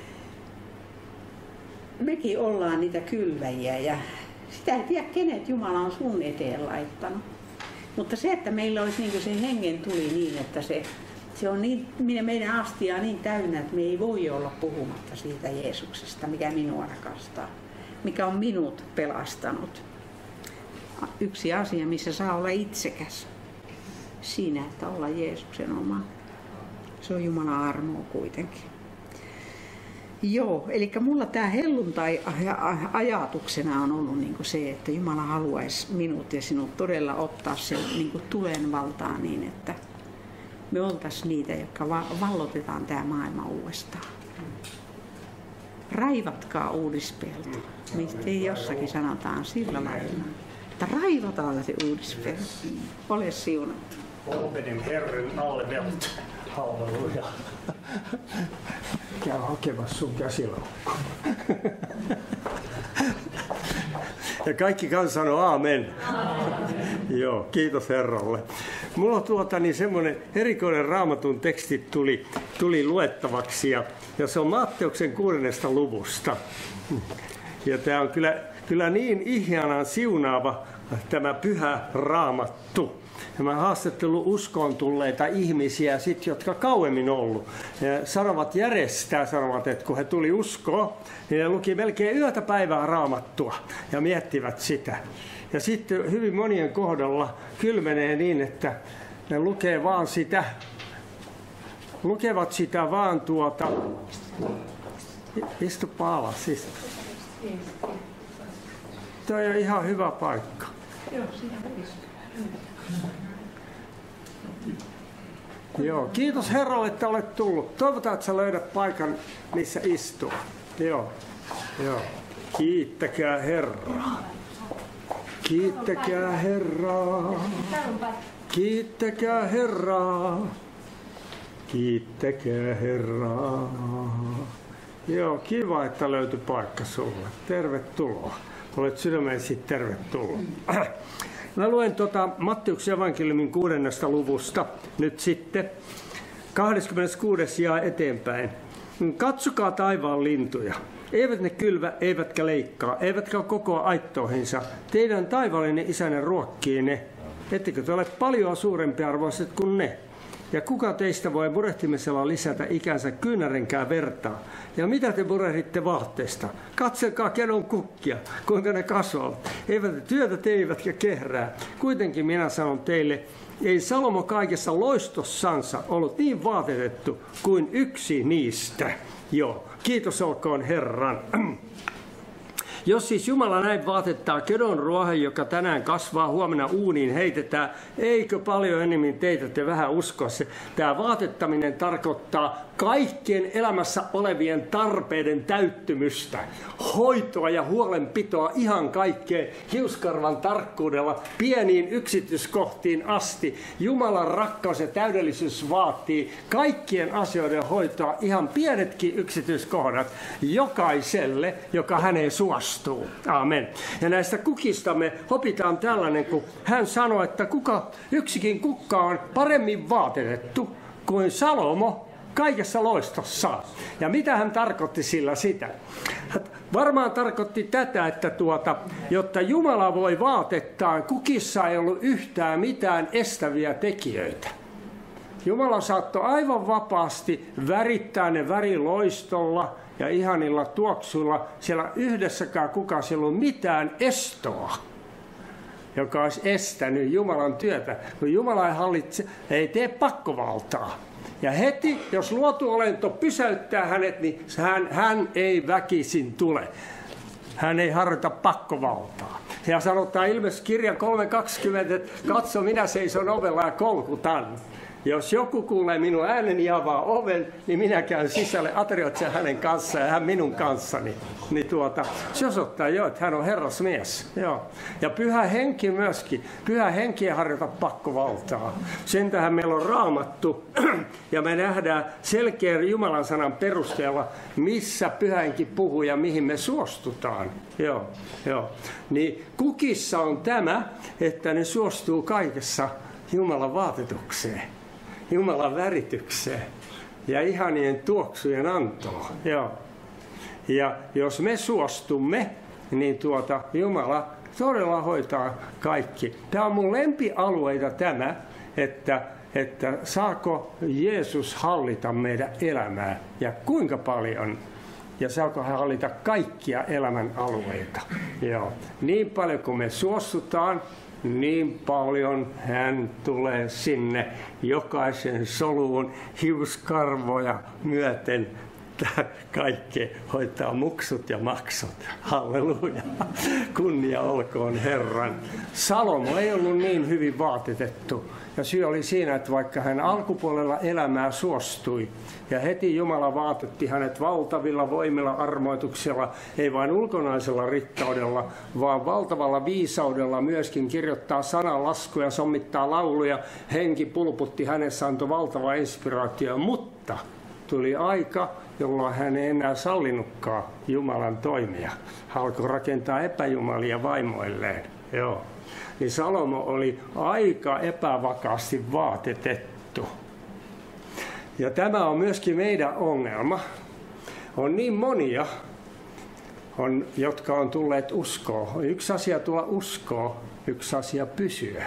mekin ollaan niitä kylväjiä ja sitä ei tiedä, kenet Jumala on sun eteen laittanut. Mutta se, että meillä olisi niin kuin se hengen tuli niin, että se on niin, meidän astia niin täynnä, että me ei voi olla puhumatta siitä Jeesuksesta, mikä minua rakastaa, mikä on minut pelastanut. Yksi asia, missä saa olla itsekäs siinä, että olla Jeesuksen oma. Se on Jumalan armoa kuitenkin. Joo, eli mulla tämä helluntai-ajatuksena on ollut niinku se, että Jumala haluaisi minut ja sinut todella ottaa sen niinku tulen valtaan niin, että me oltaisiin niitä, jotka vallotetaan tämä maailma uudestaan. Raivatkaa uudispelto. Mistä jossakin sanotaan sillä lailla. Että raivataan se uudispelto. Ole siunattu. Olveden Herren alle velt. Halleluja. Käy hakemassa sun käsilaukku. Ja kaikki kanssa sanoo aamen. Joo, kiitos Herralle. Mulla on semmoinen erikoinen Raamatun teksti tuli luettavaksi ja se on Matteuksen 6. luvusta. Ja tämä on kyllä niin ihanan siunaava tämä pyhä Raamattu. Ja mä haastattelin uskoon tulleita ihmisiä, jotka kauemmin ollut. Ja sanovat sanovat, että kun he tuli uskoon, niin ne luki melkein yötä päivää Raamattua ja miettivät sitä. Ja sitten hyvin monien kohdalla kylmenee niin, että ne lukevat sitä vaan istupa alas. Tuo on ihan hyvä paikka. Joo, kiitos Herralle, että olet tullut. Toivotaan, että sä löydät paikan, missä istua. Joo. Kiittäkää Herraa. Kiittäkää Herraa. Kiittäkää Herraa. Kiittäkää Herraa. Joo, kiva, että löytyi paikka sulle. Tervetuloa. Olet sydämellisesti tervetuloa. Mä luen Matteuksen evankeliumin 6. luvusta nyt sitten. 26. jaa eteenpäin. Katsokaa taivaan lintuja. Eivät ne kylvä, eivätkä leikkaa, eivätkä kokoa aittoihinsa. Teidän taivaallinen Isänne ruokkii ne. Ettekö te ole paljon suurempiarvoiset kuin ne? Ja kuka teistä voi murehtimisella lisätä ikänsä kyynärenkään vertaa? Ja mitä te murehditte vaatteesta? Katselkaa kedon kukkia, kuinka ne kasvavat. Eivät ne työtä teivätkä kehrää. Kuitenkin minä sanon teille, ei Salomo kaikessa loistossansa ollut niin vaatetettu kuin yksi niistä. Joo, kiitos olkoon Herran. Jos siis Jumala näin vaatettaa kedon ruohen, joka tänään kasvaa, huomenna uuniin heitetään, eikö paljon enemmän teitä te vähän uskoa se? Tämä vaatettaminen tarkoittaa kaikkien elämässä olevien tarpeiden täyttymystä, hoitoa ja huolenpitoa ihan kaikkeen hiuskarvan tarkkuudella, pieniin yksityiskohtiin asti. Jumalan rakkaus ja täydellisyys vaatii kaikkien asioiden hoitoa, ihan pienetkin yksityiskohdat, jokaiselle, joka häneen suostuu. Aamen. Ja näistä kukista me opitaan tällainen, kun hän sanoi, että yksikin kukka on paremmin vaatetettu kuin Salomo kaikessa loistossaan. Ja mitä hän tarkoitti sillä sitä? Varmaan tarkoitti tätä, että jotta Jumala voi vaatettaa, kukissa ei ollut yhtään mitään estäviä tekijöitä. Jumala saattoi aivan vapaasti värittää ne väriloistolla ja ihanilla tuoksuilla. Siellä yhdessäkään kukassa ei ollut mitään estoa, joka olisi estänyt Jumalan työtä, kun Jumala ei tee pakkovaltaa. Ja heti, jos luotu olento pysäyttää hänet, niin hän ei väkisin tule. Hän ei harjoita pakkovaltaa. Ja sanotaan Ilmestyskirjan 3:20, että katso, minä seison ovella ja kolkutan. Jos joku kuulee minun ääneni ja avaa oven, niin minä käyn sisälle, aterioitsen hänen kanssaan ja hän minun kanssani. Se osoittaa jo, että hän on herrasmies. Joo. Ja Pyhä Henki myöskin. Pyhä Henki ei harjoita pakkovaltaa. Sen tähän meillä on Raamattu ja me nähdään selkeä Jumalan sanan perusteella, missä Pyhä Henki puhuu ja mihin me suostutaan. Joo. Niin kukissa on tämä, että ne suostuu kaikessa Jumalan vaatetukseen, Jumalan väritykseen ja ihanien tuoksujen antoon. Joo. Ja jos me suostumme, niin Jumala todella hoitaa kaikki. Tämä on mun lempialueita tämä, että saako Jeesus hallita meidän elämää ja kuinka paljon. Ja saako hän hallita kaikkia elämän alueita. Joo. Niin paljon kuin me suostutaan, niin paljon hän tulee sinne jokaisen soluun hiuskarvoja myöten. Kaikki hoitaa muksut ja maksut. Halleluja. Kunnia olkoon Herran. Salomo ei ollut niin hyvin vaatetettu. Ja syy oli siinä, että vaikka hän alkupuolella elämää suostui, ja heti Jumala vaatetti hänet valtavilla voimilla armoituksella, ei vain ulkonaisella rikkaudella, vaan valtavalla viisaudella myöskin kirjoittaa sananlaskuja, sommittaa lauluja. Henki pulputti hänessä, antoi valtava inspiraatio, mutta tuli aika, jolloin hän ei enää sallinutkaan Jumalan toimia. Hän alkoi rakentaa epäjumalia vaimoilleen. Joo. Niin Salomo oli aika epävakaasti vaatetettu. Ja tämä on myöskin meidän ongelma. On niin monia, jotka on tulleet uskoon. Yksi asia tulla uskoon, yksi asia pysyä.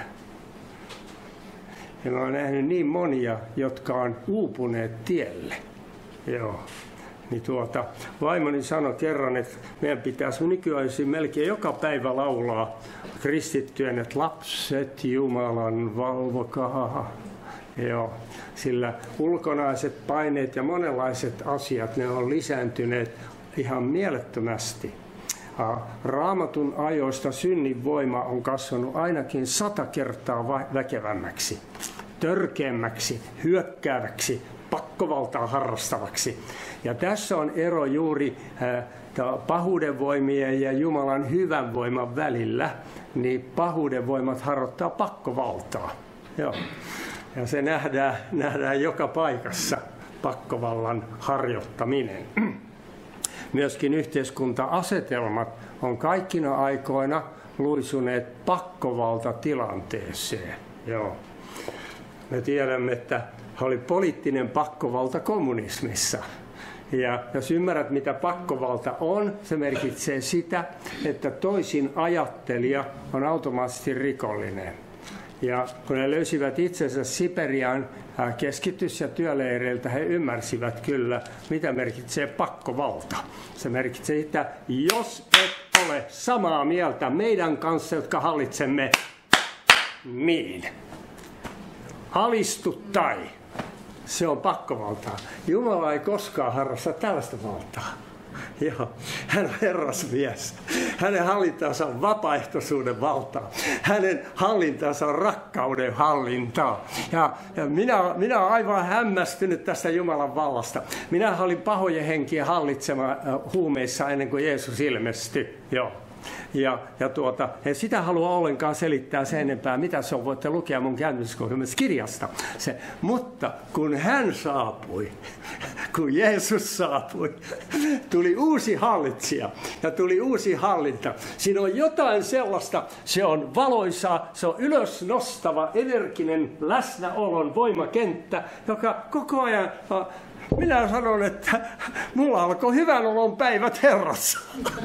Ja mä oon nähnyt niin monia, jotka on uupuneet tielle. Joo. Niin vaimoni sanoi kerran, että meidän pitäisi nykyisin melkein joka päivä laulaa kristittyjen, että lapset Jumalan valvokaa. Joo. Sillä ulkonaiset paineet ja monenlaiset asiat, ne on lisääntyneet ihan mielettömästi. Raamatun ajoista synnin voima on kasvanut ainakin 100 kertaa väkevämmäksi, törkeämmäksi, hyökkääväksi, pakkovaltaa harrastavaksi. Ja tässä on ero juuri pahuuden voimien ja Jumalan hyvän voiman välillä, niin pahuuden voimat harjoittaa pakkovaltaa. Joo. Ja se nähdään joka paikassa, pakkovallan harjoittaminen. Myöskin yhteiskunta-asetelmat on kaikkina aikoina luisuneet pakkovaltatilanteeseen. Joo. Me tiedämme, että oli poliittinen pakkovalta kommunismissa. Ja jos ymmärrät, mitä pakkovalta on, se merkitsee sitä, että toisin ajattelija on automaattisesti rikollinen. Ja kun he löysivät itsensä Siperian keskitys- ja työleireiltä, he ymmärsivät kyllä, mitä merkitsee pakkovalta. Se merkitsee, että jos et ole samaa mieltä meidän kanssa, jotka hallitsemme, niin alistu tai. Se on pakkovaltaa. Jumala ei koskaan harrasta tällaista valtaa. Joo, hän on herrasmies. Hänen hallintansa on vapaaehtoisuuden valtaa. Hänen hallintansa on rakkauden hallintaa. Ja minä olen aivan hämmästynyt tästä Jumalan vallasta. Minä olin pahojen henkien hallitsema huumeissa ennen kuin Jeesus ilmestyi. Joo. En sitä halua ollenkaan selittää sen enempää, mitä se on. Voitte lukea mun kääntymiskohdassa Mutta kun hän saapui, kun Jeesus saapui, tuli uusi hallitsija ja tuli uusi hallinta. Siinä on jotain sellaista, se on valoisaa, se on ylösnostava, energinen läsnäolon voimakenttä, joka koko ajan... Minä sanon, että mulla alkoi hyvän olon päivät Herrassa.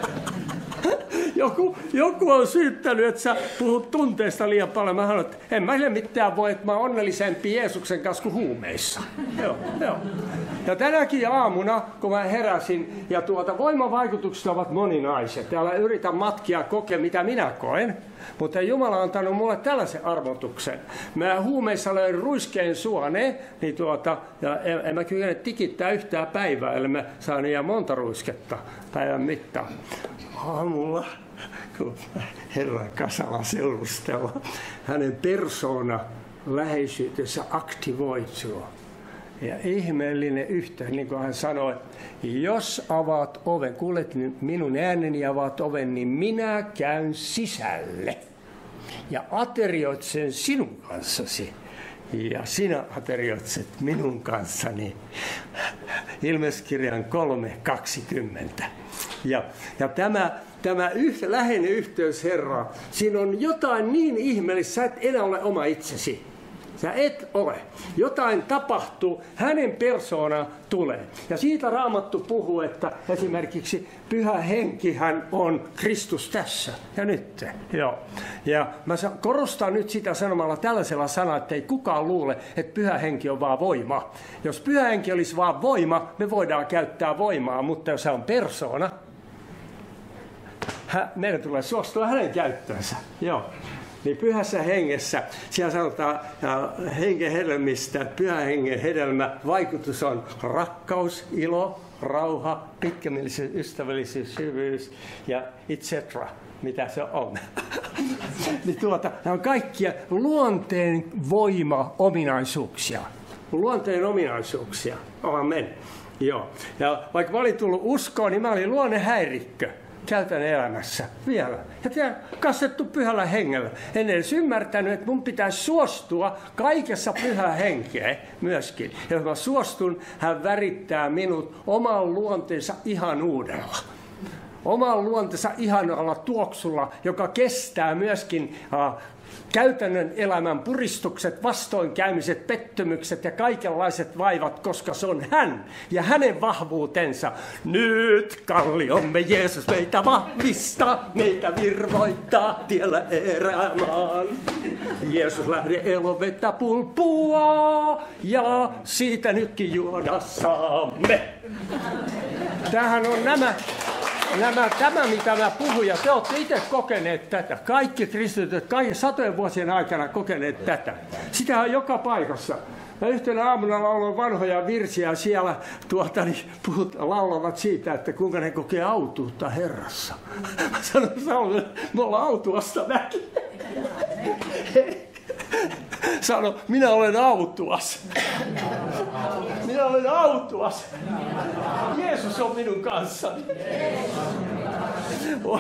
Joku on syyttänyt, että sä puhut tunteista liian paljon. Mä sanon, että en mä mitään voi, että mä oon onnellisempi Jeesuksen kanssa kuin huumeissa. Joo. Ja tänäkin aamuna, kun mä heräsin, ja voimavaikutukset ovat moninaiset. Täällä yritän matkia kokea, mitä minä koen. Mutta Jumala on antanut mulle tällaisen arvotuksen. Mä huumeissa löin ruiskeen suoneen, niin ja en mä kykene tikittää yhtään päivää, eli mä saan ihan monta ruisketta päivän mittaan. Aamulla, kun Herran kasalla seurustella, hänen persoona läheisyytensä aktivoituu. Ja ihmeellinen yhteen, niin kuin hän sanoi, jos avaat oven, kuulet minun ääneni ja avaat oven, niin minä käyn sisälle ja aterioit sen sinun kanssasi. Ja sinä aterioitset minun kanssani. Ilmeskirjan 3:20. Ja tämä läheinen yhteys Herraan, siinä on jotain niin ihmeellistä, sä et enää ole oma itsesi. Sä et ole. Jotain tapahtuu, hänen persoona tulee. Ja siitä Raamattu puhuu, että esimerkiksi Pyhä Henkihän on Kristus tässä ja nyt. Joo. Ja mä korostan nyt sitä sanomalla tällaisella sanalla, että ei kukaan luule, että Pyhä Henki on vaan voima. Jos Pyhä Henki olisi vaan voima, me voidaan käyttää voimaa, mutta jos hän on persoona, meidän tulee suostua hänen käyttöönsä. Joo. Niin Pyhässä Hengessä, siellä sanotaan hengen hedelmistä, Pyhän Hengen hedelmä, vaikutus on rakkaus, ilo, rauha, pitkämielisyys, ystävällisyys, hyvyys ja etc. Mitä se on. Niin nämä on kaikkia luonteen voima-ominaisuuksia. Luonteen ominaisuuksia. Amen. Joo. Ja vaikka mä olin tullut uskoon, niin mä olin luonnehäirikkö. Käytän elämässä vielä. Ja tämä kastettu Pyhällä Hengellä. En edes ymmärtänyt, että mun pitäisi suostua kaikessa Pyhään Henkeen myöskin. Ja jos mä suostun, hän värittää minut oman luonteensa ihan uudella. Oman luonteensa ihanalla tuoksulla, joka kestää myöskin käytännön elämän puristukset, vastoinkäymiset, pettymykset ja kaikenlaiset vaivat, koska se on hän ja hänen vahvuutensa. Nyt kalliomme Jeesus meitä vahvistaa, meitä virvoittaa tiellä erämaan. Jeesus lähde elovettä pulppua ja siitä nytkin juoda saamme. Tämähän on tämä, mitä mä puhun, ja te olette itse kokeneet tätä. Kaikki kristityt, satojen vuosien aikana kokeneet tätä. Sitä on joka paikassa. Ja yhtenä aamuna lauloin vanhoja virsiä, ja siellä laulavat siitä, että kuinka ne kokee autuutta Herrassa. Mä sanoin, että me ollaan autuasta väkeä. Sano, minä olen autuas. Minä olen autuas. Jeesus on minun kanssani. Oi,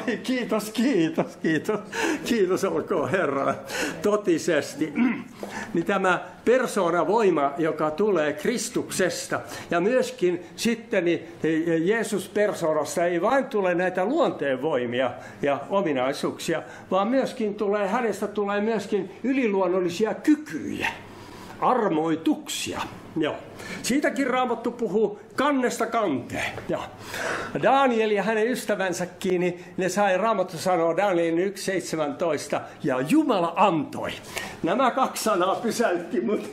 kiitos olkoon Herra. Totisesti. Niin tämä persoonavoima, joka tulee Kristuksesta, ja myöskin sitten niin Jeesus persoonassa ei vain tule näitä luonteenvoimia ja ominaisuuksia, vaan myöskin hänestä tulee myöskin yliluonnollisia kykyjä, armoituksia. Joo. Siitäkin Raamattu puhuu kannesta kanteen. Joo. Daniel ja hänen ystävänsäkin, niin ne sai, Raamattu sanoo Danielin 1.17, ja Jumala antoi. Nämä 2 sanaa pysäytti mut.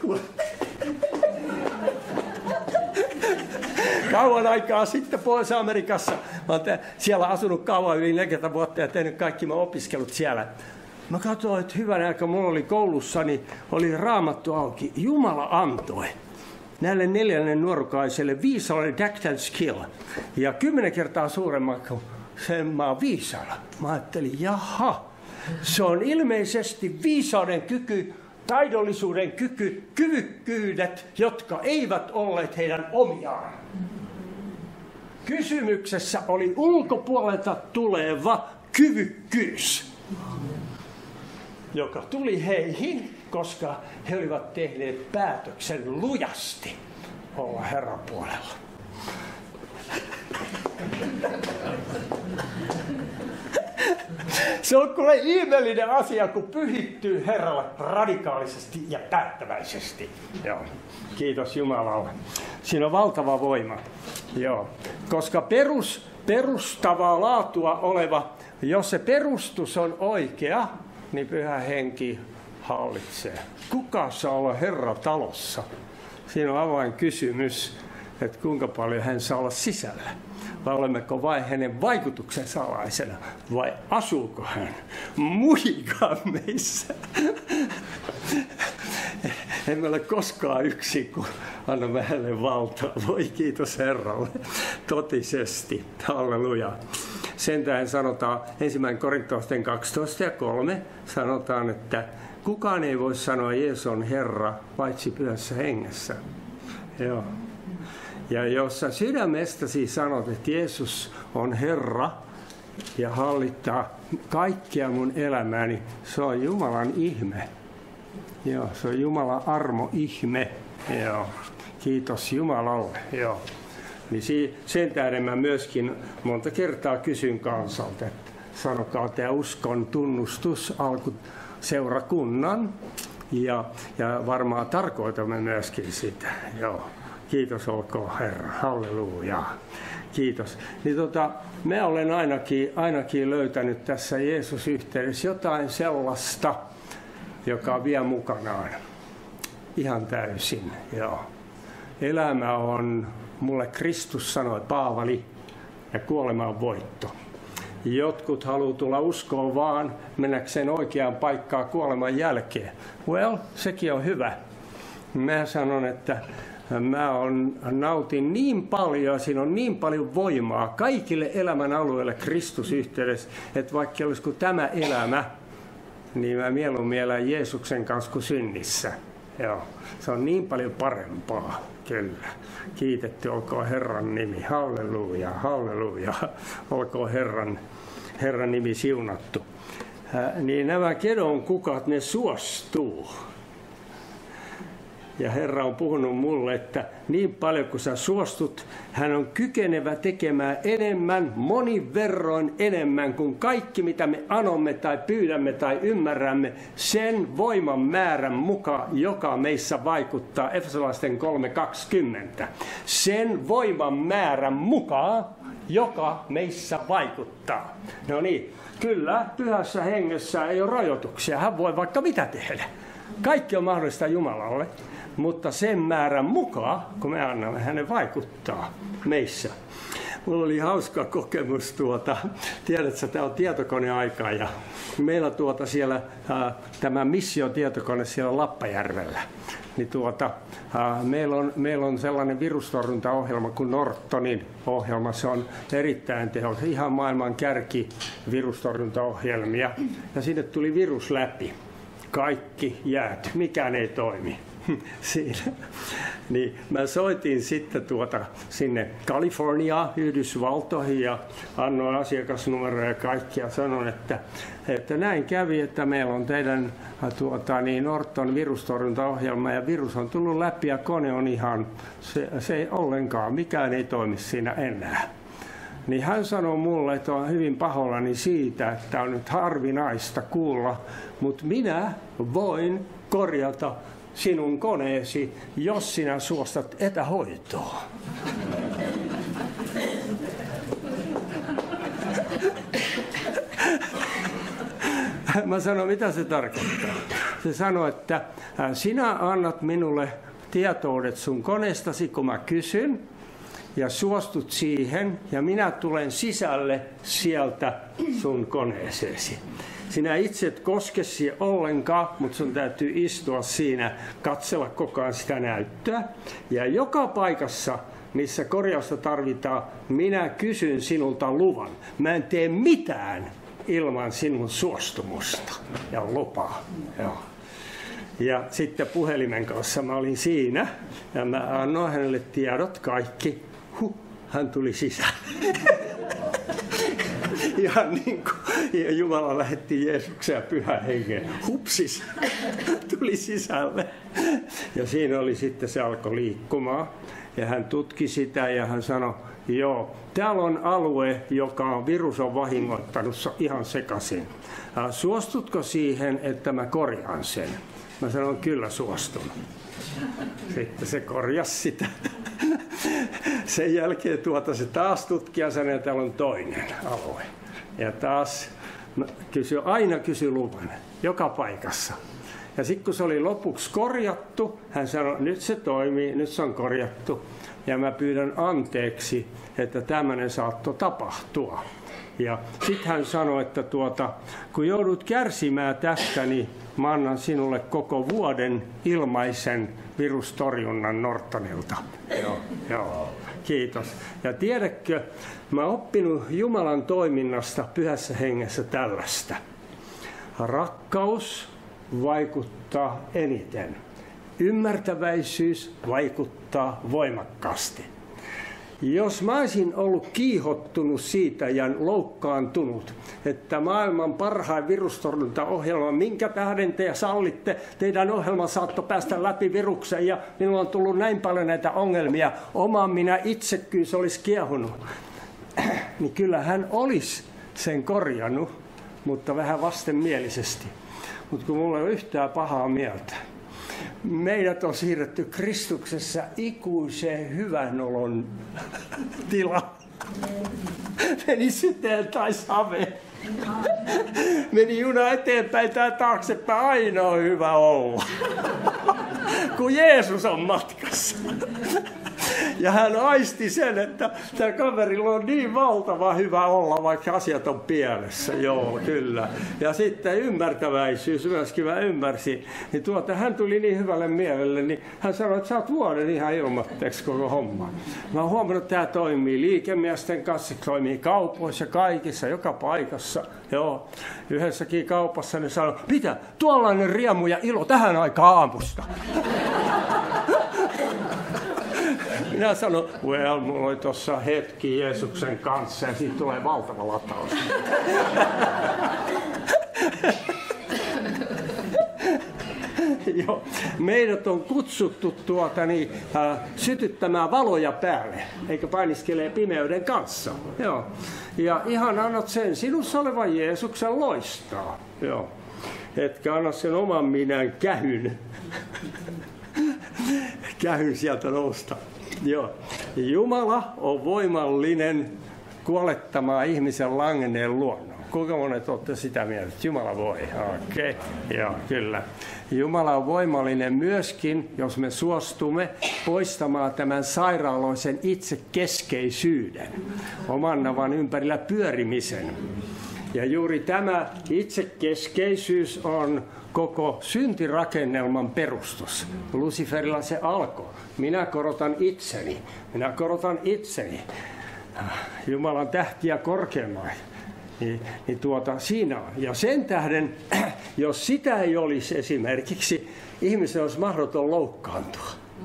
Kauan aikaa sitten Pohjois-Amerikassa. Mä oon siellä asunut kauan, yli 40 vuotta, ja tehnyt kaikki mun opiskelut siellä. Mä katsoin, että hyvänä aika mulla oli koulussa, niin oli Raamattu auki. Jumala antoi näille 4 nuorukaiselle viisauden dactyl skill. Ja 10 kertaa suuremman kuin sen maan viisaalla. Mä ajattelin, jaha, se on ilmeisesti viisauden kyky, taidollisuuden kyky, kyvykkyydet, jotka eivät olleet heidän omiaan. Kysymyksessä oli ulkopuolelta tuleva kyvykkyys, joka tuli heihin, koska he olivat tehneet päätöksen lujasti olla Herran puolella. Se on kuule ihmeellinen asia, kun pyhittyy Herralle radikaalisesti ja päättäväisesti. Joo. Kiitos Jumalalle. Siinä on valtava voima. Joo. Koska perustavaa laatua oleva, jos se perustus on oikea, niin Pyhä Henki hallitsee. Kuka saa olla Herra talossa? Siinä on avainkysymys, että kuinka paljon hän saa olla sisällä. Vai olemmeko vain hänen vaikutuksensa alaisena? Vai asuuko hän muikaan meissä? Emme ole koskaan yksin, kun annamme hänelle valtaa. Voi kiitos Herralle. Totisesti. Halleluja. Sen tähden sanotaan 1. Korintolaisten 12:3 sanotaan, että kukaan ei voi sanoa Jeesus on Herra paitsi Pyhässä Hengessä. Joo. Ja jos sä sydämestäsi sanot, että Jeesus on Herra ja hallittaa kaikkea mun elämääni, se on Jumalan ihme. Joo, se on Jumalan armo ihme. Joo. Kiitos Jumalalle. Joo. Niin sen tähden mä myöskin monta kertaa kysyn kansalta, että sanokaa tämä uskon tunnustus alkuseurakunnan ja varmaan tarkoitamme myöskin sitä. Joo. Kiitos olkoon Herra. Halleluja. Kiitos. Niin me olen ainakin löytänyt tässä Jeesus-yhteydessä jotain sellaista, joka vie mukanaan ihan täysin. Joo. Elämä on, mulle Kristus sanoi, Paavali, ja kuolema on voitto. Jotkut haluaa tulla uskoon vaan mennäkseen oikeaan paikkaan kuoleman jälkeen. Well, sekin on hyvä. Mä sanon, että nautin niin paljon, siinä on niin paljon voimaa kaikille elämän alueille Kristus-yhteydessä, että vaikka olisi kuin tämä elämä, niin mä mieluummin elän Jeesuksen kanssa kuin synnissä. Joo, se on niin paljon parempaa, kyllä. Kiitetty olkoon Herran nimi, halleluja, halleluja, olkoon Herran nimi siunattu. Niin nämä kedon kukat, ne suostuu. Ja Herra on puhunut mulle, että niin paljon kuin sä suostut, hän on kykenevä tekemään enemmän, monin verroin enemmän kuin kaikki, mitä me anomme tai pyydämme tai ymmärrämme, sen voiman määrän mukaan, joka meissä vaikuttaa. Efesolaisten 3:20. Sen voiman määrän mukaan, joka meissä vaikuttaa. No niin, kyllä, Pyhässä Hengessä ei ole rajoituksia. Hän voi vaikka mitä tehdä. Kaikki on mahdollista Jumalalle. Mutta sen määrän mukaan, kun me annamme hänen vaikuttaa meissä. Mulla oli hauska kokemus, tiedätkö, tämä on tietokoneaika ja meillä siellä tämä mission tietokone siellä Lappajärvellä. Niin meillä on sellainen virustorjuntaohjelma kuin Nortonin ohjelma. Se on erittäin tehokas, ihan maailman kärki virustorjuntaohjelmia. Ja sinne tuli virus läpi. Kaikki jääty, mikään ei toimi. siinä. Niin mä soitin sitten sinne Kaliforniaan, Yhdysvaltoihin ja annoin asiakasnumeroja ja kaikkia. Sanon, että näin kävi, että meillä on teidän Norton virustorjuntaohjelma ja virus on tullut läpi ja kone on ihan, se ei ollenkaan, mikään ei toimi siinä enää. Niin hän sanoi mulle, että on hyvin pahoillani siitä, että on nyt harvinaista kuulla, mutta minä voin korjata sinun koneesi, jos sinä suostat etähoitoon. Mä sanoin, mitä se tarkoittaa. Se sanoi, että sinä annat minulle tietoudet sun koneestasi, kun mä kysyn, ja suostut siihen, ja minä tulen sisälle sieltä sun koneeseesi. Sinä itse et koske siihen ollenkaan, mutta sun täytyy istua siinä, katsella koko ajan sitä näyttöä. Ja joka paikassa, missä korjausta tarvitaan, minä kysyn sinulta luvan. Mä en tee mitään ilman sinun suostumusta ja lupaa. Joo. Ja sitten puhelimen kanssa mä olin siinä ja mä annoin hänelle tiedot kaikki. Hän tuli sisään. Ihan niin kuin Jumala lähetti Jeesuksen ja Pyhän Hengen. Hupsis, tuli sisälle. Ja siinä oli sitten, se alkoi liikkumaan. Ja hän tutki sitä ja hän sanoi, joo, täällä on alue, joka virus on vahingoittanut ihan sekaisin. Suostutko siihen, että mä korjaan sen? Mä sanoin, kyllä suostun. Sitten se korjasi sitä. Sen jälkeen se taas tutki ja sanoi, että täällä on toinen alue. Ja taas aina kysyi luvan, joka paikassa. Ja sitten kun se oli lopuksi korjattu, hän sanoi, nyt se toimii, nyt se on korjattu. Ja mä pyydän anteeksi, että tämmöinen saattoi tapahtua. Ja sitten hän sanoi, että kun joudut kärsimään tästä, niin mä annan sinulle koko vuoden ilmaisen virustorjunnan Nortonilta. Joo, kiitos. Ja tiedätkö, mä oon oppinut Jumalan toiminnasta Pyhässä Hengessä tällaista. Rakkaus vaikuttaa eniten. Ymmärtäväisyys vaikuttaa voimakkaasti. Jos mä olisin ollut kiihottunut siitä ja loukkaantunut, että maailman parhain virustorjuntaohjelma, minkä tähden te sallitte, teidän ohjelma saattoi päästä läpi viruksen ja minulla on tullut näin paljon näitä ongelmia, oma minä itsekkyys olisi kiehunut, niin kyllä hän olisi sen korjannut, mutta vähän vastenmielisesti. Mutta kun mulla ei ole yhtään pahaa mieltä. Meidät on siirretty Kristuksessa ikuiseen hyvän olon tilaan. Meni syteen tai save. Meni juna eteenpäin tai taaksepäin, aina on hyvä olla. Kun Jeesus on matkassa. Ja hän aisti sen, että tällä kaverilla on niin valtava hyvä olla, vaikka asiat on pielessä. Joo, kyllä. Ja sitten ymmärtäväisyys myöskin, mä ymmärsin. Niin hän tuli niin hyvälle mielelle, niin hän sanoi, että saat vuoden ihan ilmatteeksi koko homma. Mä oon huomannut, että tämä toimii liikemiesten kanssa, toimii kaupoissa, kaikissa, joka paikassa. Joo, yhdessäkin kaupassa ne sanoi, mitä, tuollainen riemu ja ilo tähän aikaan aamusta. Minä sanoin, mulla oli tuossa hetki Jeesuksen kanssa ja siitä tulee valtava lataus. Joo, meidät on kutsuttu sytyttämään valoja päälle, eikä painiskelee pimeyden kanssa. Joo. Ja ihan annat sen sinussa olevan Jeesuksen loistaa. Joo. Etkä anna sen oman minän kähyn sieltä nousta. Joo. Jumala on voimallinen kuolettamaan ihmisen langenneen luonnon. Kuinka monet olette sitä mieltä, että Jumala voi? Okei, joo, kyllä. Jumala on voimallinen myöskin, jos me suostumme poistamaan tämän sairaaloisen itsekeskeisyyden, oman navan ympärillä pyörimisen. Ja juuri tämä itsekeskeisyys on koko syntirakennelman perustus. Luciferilla se alkoi. Minä korotan itseni. Jumalan tähtiä korkeammalle. Siinä on. Ja sen tähden Jos sitä ei olisi esimerkiksi, ihmisen olisi mahdoton loukkaantua.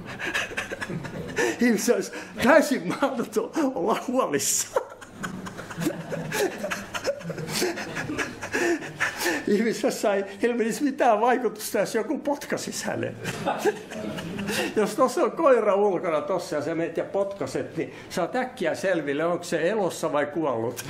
Ihmisen olisi täysin mahdoton olla huolissaan. Ihmisessä ei ilmenisi mitään vaikutusta, jos joku potkaisisi hänen. Jos tuossa on koira ulkona tossa ja sä menet ja potkaset, niin saat äkkiä selville, onko se elossa vai kuollut.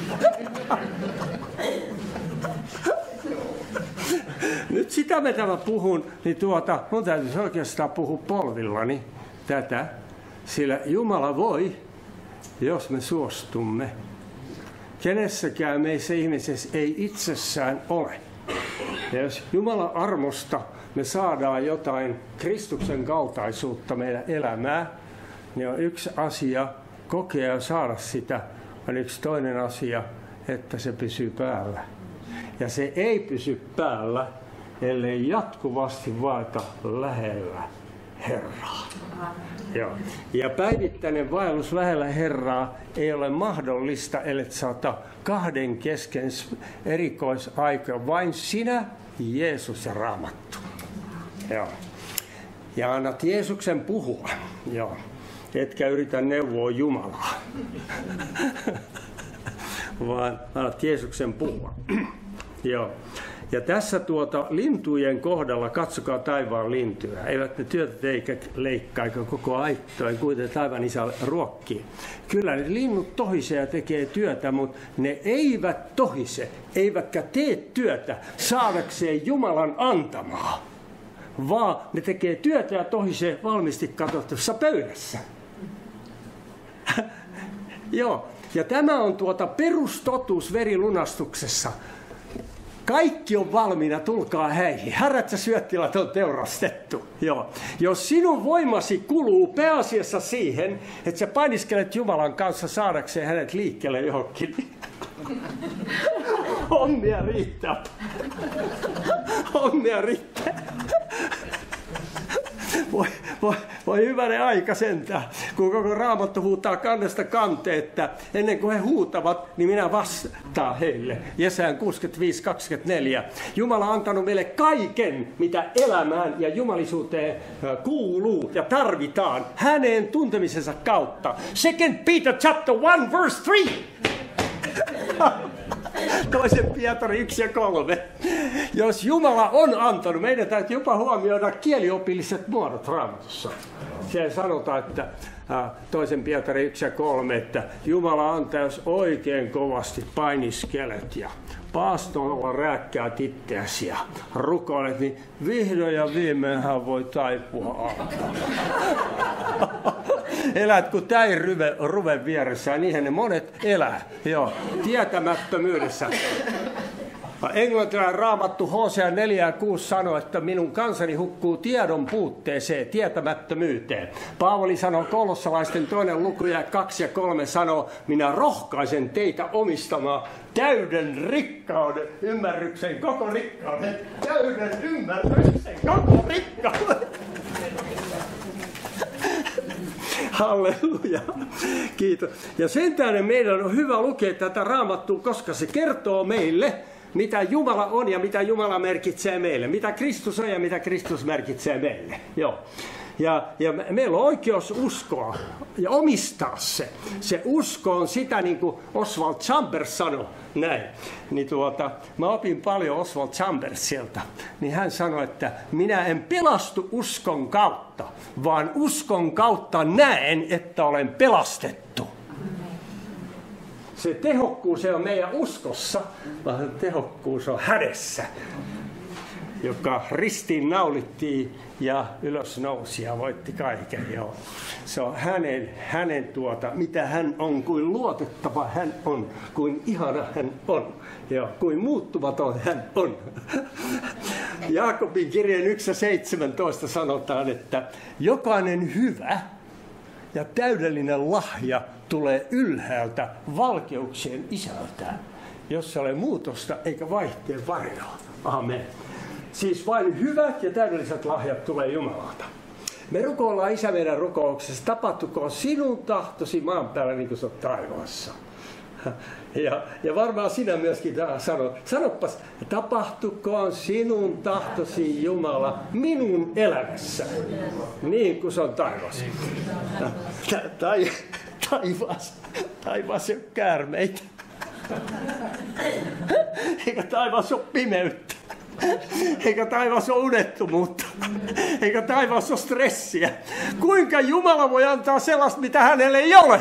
Nyt sitä mitä mä puhun, niin mun täytyisi oikeastaan puhua polvillani tätä, sillä Jumala voi, jos me suostumme. Kenessäkään meissä ihmisessä ei itsessään ole. Ja jos Jumalan armosta me saadaan jotain Kristuksen kaltaisuutta meidän elämää, niin on yksi asia kokea ja saada sitä, on yksi toinen asia, että se pysyy päällä. Ja se ei pysy päällä, ellei jatkuvasti vaeta lähellä Herraa. Joo. Ja päivittäinen vaellus lähellä Herraa ei ole mahdollista, ellei saata kahden kesken erikoisaikoja. Vain sinä, Jeesus ja Raamattu. Joo. Ja annat Jeesuksen puhua. Joo. Etkä yritä neuvoa Jumalaa. Vaan annat Jeesuksen puhua. Joo. Ja tässä lintujen kohdalla, katsokaa taivaan lintuja. Eivät ne työtä eikä leikkaa, eikä koko aittoa, kuitenkin taivaan isä ruokkii. Kyllä ne linnut tohisee ja tekee työtä, mutta ne eivät tohise, eivätkä tee työtä saadakseen Jumalan antamaa. Vaan ne tekee työtä ja tohisee valmisti katsottavassa pöydässä. Joo. Ja tämä on perustotuus verilunastuksessa. Kaikki on valmiina, tulkaa häihin. Härät ja syöttilat on teurastettu. Joo. Jos sinun voimasi kuluu pääasiassa siihen, että sä painiskelet Jumalan kanssa saadakseen hänet liikkeelle johonkin. Onnea riittää. Onnea riittää. Voi hyvänen aika sentään, kun koko Raamattu huutaa kannesta kanteen, että ennen kuin he huutavat, niin minä vastaan heille. Jesajan 65:24. Jumala on antanut meille kaiken, mitä elämään ja jumalisuuteen kuuluu ja tarvitaan hänen tuntemisensa kautta. 2 Peter chapter 1 verse 3. Toisen Pietari 1 ja 3. Jos Jumala on antanut, meidän täytyy jopa huomioida kieliopilliset muodot Raamatussa. Siellä sanotaan, että toisen Pietari 1 ja 3, että Jumala antaa, jos oikein kovasti painiskelet ja paastolla rääkkäät itseäsi ja rukoilet, niin vihdoin ja viimeinhän voi taipua alta. Elät kuin täin ruven vieressä, ja niinhän ne monet elää, joo, tietämättömyydessä. Englantilainen Raamattu Hosea 4:6 sanoo, että minun kansani hukkuu tiedon puutteeseen, tietämättömyyteen. Paavali sanoo Kolossalaisten 2. luku 2 ja 3 sanoo, minä rohkaisen teitä omistamaan täyden rikkauden, ymmärryksen, koko rikkauden, täyden ymmärryksen, koko rikkauden. Halleluja. Kiitos. Ja sen tähden meidän on hyvä lukea tätä Raamattua, koska se kertoo meille, mitä Jumala on ja mitä Jumala merkitsee meille. Mitä Kristus on ja mitä Kristus merkitsee meille. Joo. Ja meillä on oikeus uskoa ja omistaa se. Se usko on sitä, niin kuin Oswald Chambers sanoi näin. Niin mä opin paljon Oswald Chambersilta. Niin hän sanoi, että minä en pelastu uskon kautta, vaan uskon kautta näen, että olen pelastettu. Se tehokkuus ei ole meidän uskossa, vaan tehokkuus on hänessä, joka ristiin naulittiin ja ylös nousi ja voitti kaiken. Joo. Se on hänen mitä hän on, kuin luotettava hän on, kuin ihana hän on, ja kuin muuttumaton hän on. Jaakobin kirjeen 1:17 sanotaan, että jokainen hyvä ja täydellinen lahja tulee ylhäältä valkeuksien isältään, jossa ei ole muutosta eikä vaihteen varjoa. Amen. Siis vain hyvät ja täydelliset lahjat tulee Jumalalta. Me rukoillaan Isä meidän rukouksessa, tapahtukoon sinun tahtosi maan päällä niin kuin se on taivaassa. Ja varmaan sinä myöskin sanot, sanopas, tapahtukoon sinun tahtosi Jumala minun elämässä, niin kuin se on taivas. Taivas ei ole käärmeitä. Eikä taivas ole pimeyttä. Eikä taivas ole unettomuutta. Eikä taivas ole stressiä. Kuinka Jumala voi antaa sellaista, mitä hänelle ei ole?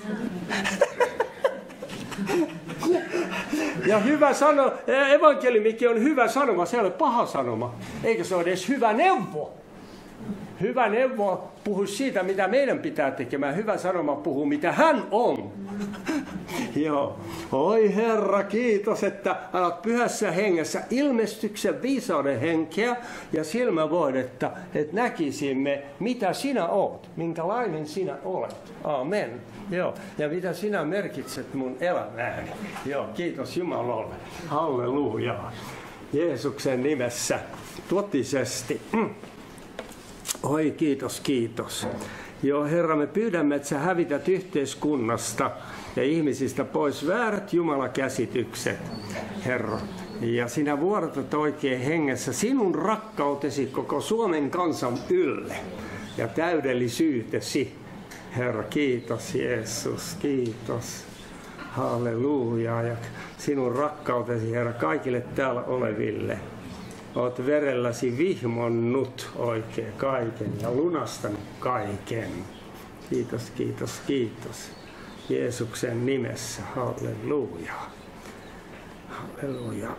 Ja hyvä sanoma, evankeliumikin on hyvä sanoma, se ei ole paha sanoma. Eikä se ole edes hyvä neuvo. Hyvä neuvo puhuu siitä, mitä meidän pitää tekemään. Hyvä sanoma puhuu, mitä hän on. Joo. Oi Herra, kiitos, että annat pyhässä hengessä ilmestyksen viisauden henkeä ja silmävoidetta, että näkisimme, mitä sinä oot, minkälainen sinä olet. Amen. Joo. Ja mitä sinä merkitset mun elämääni. Joo. Kiitos Jumalalle. Halleluja. Jeesuksen nimessä totisesti. Oi kiitos, kiitos. Joo Herra, me pyydämme, että sä hävität yhteiskunnasta ja ihmisistä pois väärät Jumalakäsitykset, Herra. Ja sinä vuodatat oikein hengessä sinun rakkautesi koko Suomen kansan ylle ja täydellisyytesi. Herra, kiitos Jeesus, kiitos. Halleluja. Ja sinun rakkautesi, Herra, kaikille täällä oleville. Olet verelläsi vihmonnut oikein kaiken ja lunastanut kaiken. Kiitos, kiitos, kiitos. Jeesuksen nimessä. Halleluja. Halleluja.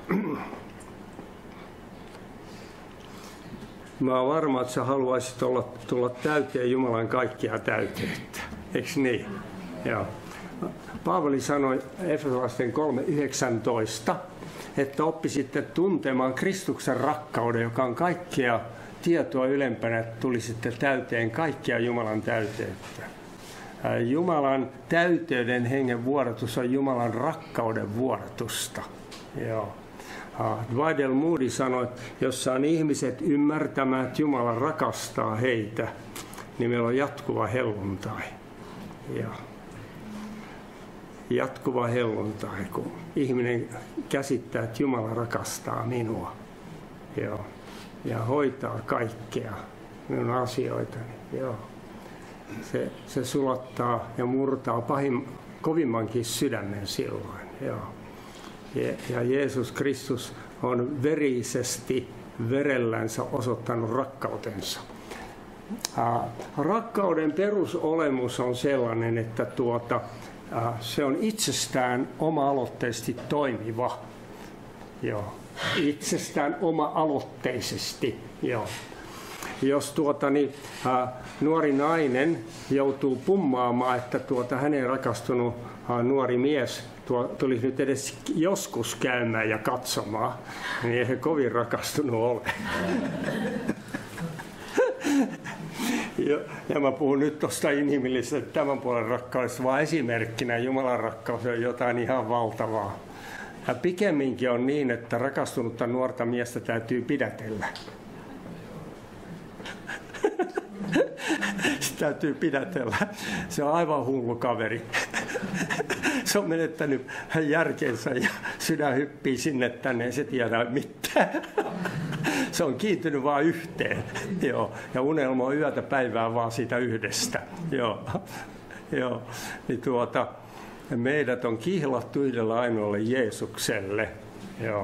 Mä oon varma, että sä haluaisit tulla täyteen Jumalan kaikkia täyteyttä. Eiks niin? Joo. Paavali sanoi Efesolaisten 3:19, että oppisitte tuntemaan Kristuksen rakkauden, joka on kaikkea tietoa ylempänä, että tulisitte täyteen kaikkia Jumalan täyteyttä. Jumalan täyteyden hengen vuodatus on Jumalan rakkauden vuodatusta. Joo. Dwight L. Moody sanoi, että jos saan ihmiset ymmärtämään, että Jumala rakastaa heitä, niin meillä on jatkuva helluntai. Joo. Jatkuva helluntai, kun ihminen käsittää, että Jumala rakastaa minua. Joo. Ja hoitaa kaikkea minun asioitani. Joo. Se sulattaa ja murtaa kovimmankin sydämen silloin. Joo. Ja Jeesus Kristus on verisesti verellänsä osoittanut rakkautensa. Rakkauden perusolemus on sellainen, että se on itsestään oma-aloitteisesti toimiva. Joo. Itsestään oma-aloitteisesti. Joo. Jos nuori nainen joutuu pummaamaan, että hänen rakastunut nuori mies tulisi nyt edes joskus käymään ja katsomaan, niin ei he kovin rakastunut ole. Ja mä puhun nyt tuosta inhimillisestä tämän puolen rakkaudesta, vaan esimerkkinä Jumalan rakkaus on jotain ihan valtavaa. Ja pikemminkin on niin, että rakastunutta nuorta miestä täytyy pidätellä. Sitä täytyy pidätellä. Se on aivan hullu kaveri. Se on menettänyt järkensä ja sydän hyppii sinne tänne, ei se tiedä mitään. Se on kiintynyt vaan yhteen. Joo. Ja unelma on yötä päivää vaan siitä yhdestä. Joo. Joo. Niin meidät on kihlattu yhdellä ainoalle Jeesukselle. Joo.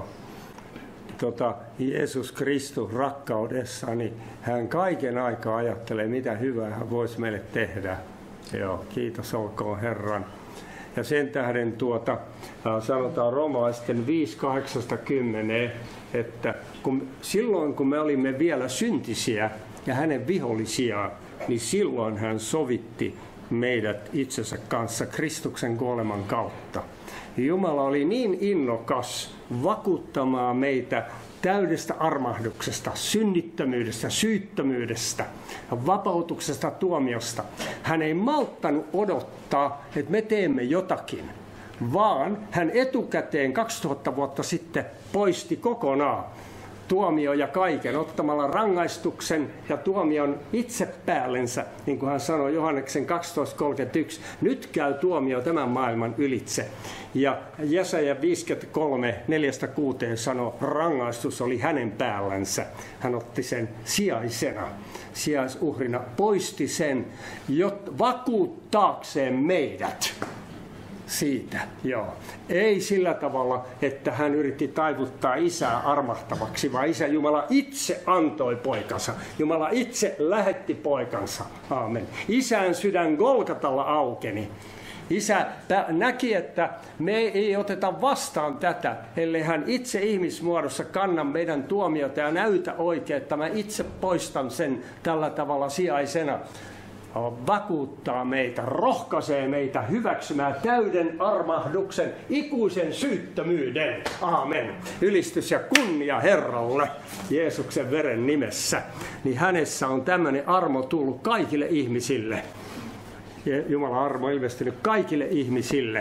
Jeesus Kristus rakkaudessa, niin hän kaiken aikaa ajattelee, mitä hyvää hän voisi meille tehdä. Joo, kiitos olkoon Herran. Ja sen tähden sanotaan roomalaisten 5:8-10, että silloin kun me olimme vielä syntisiä ja hänen vihollisiaan, niin silloin hän sovitti meidät itsensä kanssa Kristuksen kuoleman kautta. Jumala oli niin innokas vakuuttamaan meitä täydestä armahduksesta, synnittömyydestä, syyttömyydestä, vapautuksesta, tuomiosta. Hän ei malttanut odottaa, että me teemme jotakin, vaan hän etukäteen 2000 vuotta sitten poisti kokonaan tuomio ja kaiken, ottamalla rangaistuksen ja tuomion itse päällensä, niin kuin hän sanoi Johanneksen 12:31, nyt käy tuomio tämän maailman ylitse. Ja Jesaja 53, 4-6 sanoo, rangaistus oli hänen päällänsä. Hän otti sen sijaisena, sijaisuhrina, poisti sen, vakuuttaakseen meidät siitä. Joo. Ei sillä tavalla, että hän yritti taivuttaa isää armahtavaksi, vaan isä Jumala itse antoi poikansa. Jumala itse lähetti poikansa. Aamen. Isän sydän Golgatalla aukeni. Isä näki, että me ei oteta vastaan tätä, ellei hän itse ihmismuodossa kanna meidän tuomiota ja näytä oikein, että mä itse poistan sen tällä tavalla sijaisena. Vakuuttaa meitä, rohkaisee meitä hyväksymään täyden armahduksen, ikuisen syyttömyyden. Aamen. Ylistys ja kunnia Herralle Jeesuksen veren nimessä. Niin hänessä on tämmöinen armo tullut kaikille ihmisille. Jumalan armo ilmestynyt kaikille ihmisille.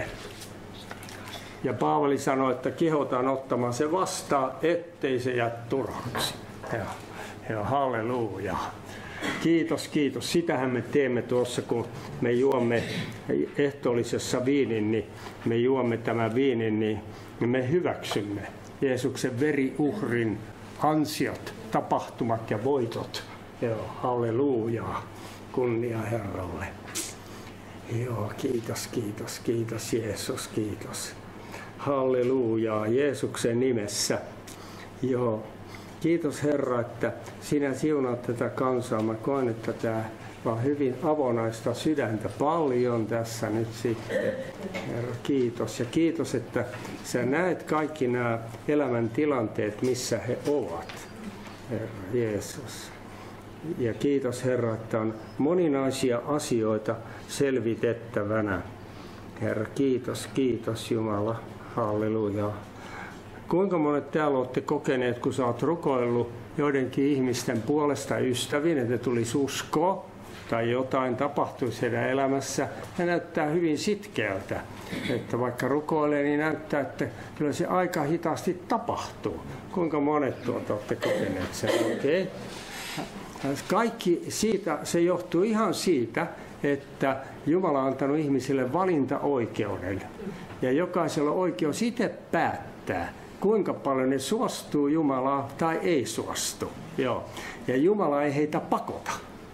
Ja Paavali sanoi, että kehotaan ottamaan se vastaan, ettei se jää turhaksi. Ja halleluja. Kiitos, kiitos. Sitähän me teemme tuossa, kun me juomme ehtoollisessa viinin, niin me juomme tämän viinin, niin me hyväksymme Jeesuksen veriuhrin ansiot, tapahtumat ja voitot. Joo, halleluja. Kunnia Herralle. Joo, kiitos, kiitos, kiitos Jeesus, kiitos. Hallelujaa Jeesuksen nimessä. Joo, kiitos Herra, että sinä siunaat tätä kansaa. Mä koen, että tämä on hyvin avonaista sydäntä paljon tässä nyt sitten. Herra, kiitos. Ja kiitos, että sä näet kaikki nämä elämän tilanteet, missä he ovat. Herra Jeesus. Ja kiitos Herra, että on moninaisia asioita selvitettävänä. Herra, kiitos, kiitos Jumala. Halleluja. Kuinka monet täällä olette kokeneet, kun sä oot rukoillut joidenkin ihmisten puolesta ystäviin, että tulisi uskoa tai jotain tapahtuisi heidän elämässä, ja näyttää hyvin sitkeältä. Että vaikka rukoilee, niin näyttää, että kyllä se aika hitaasti tapahtuu. Kuinka monet olette kokeneet sen? Okay. Kaikki siitä, se johtuu ihan siitä, että Jumala on antanut ihmisille valintaoikeuden. Ja jokaisella on oikeus itse päättää, kuinka paljon ne suostuu Jumalaa tai ei suostu. Joo. Ja Jumala ei heitä pakota.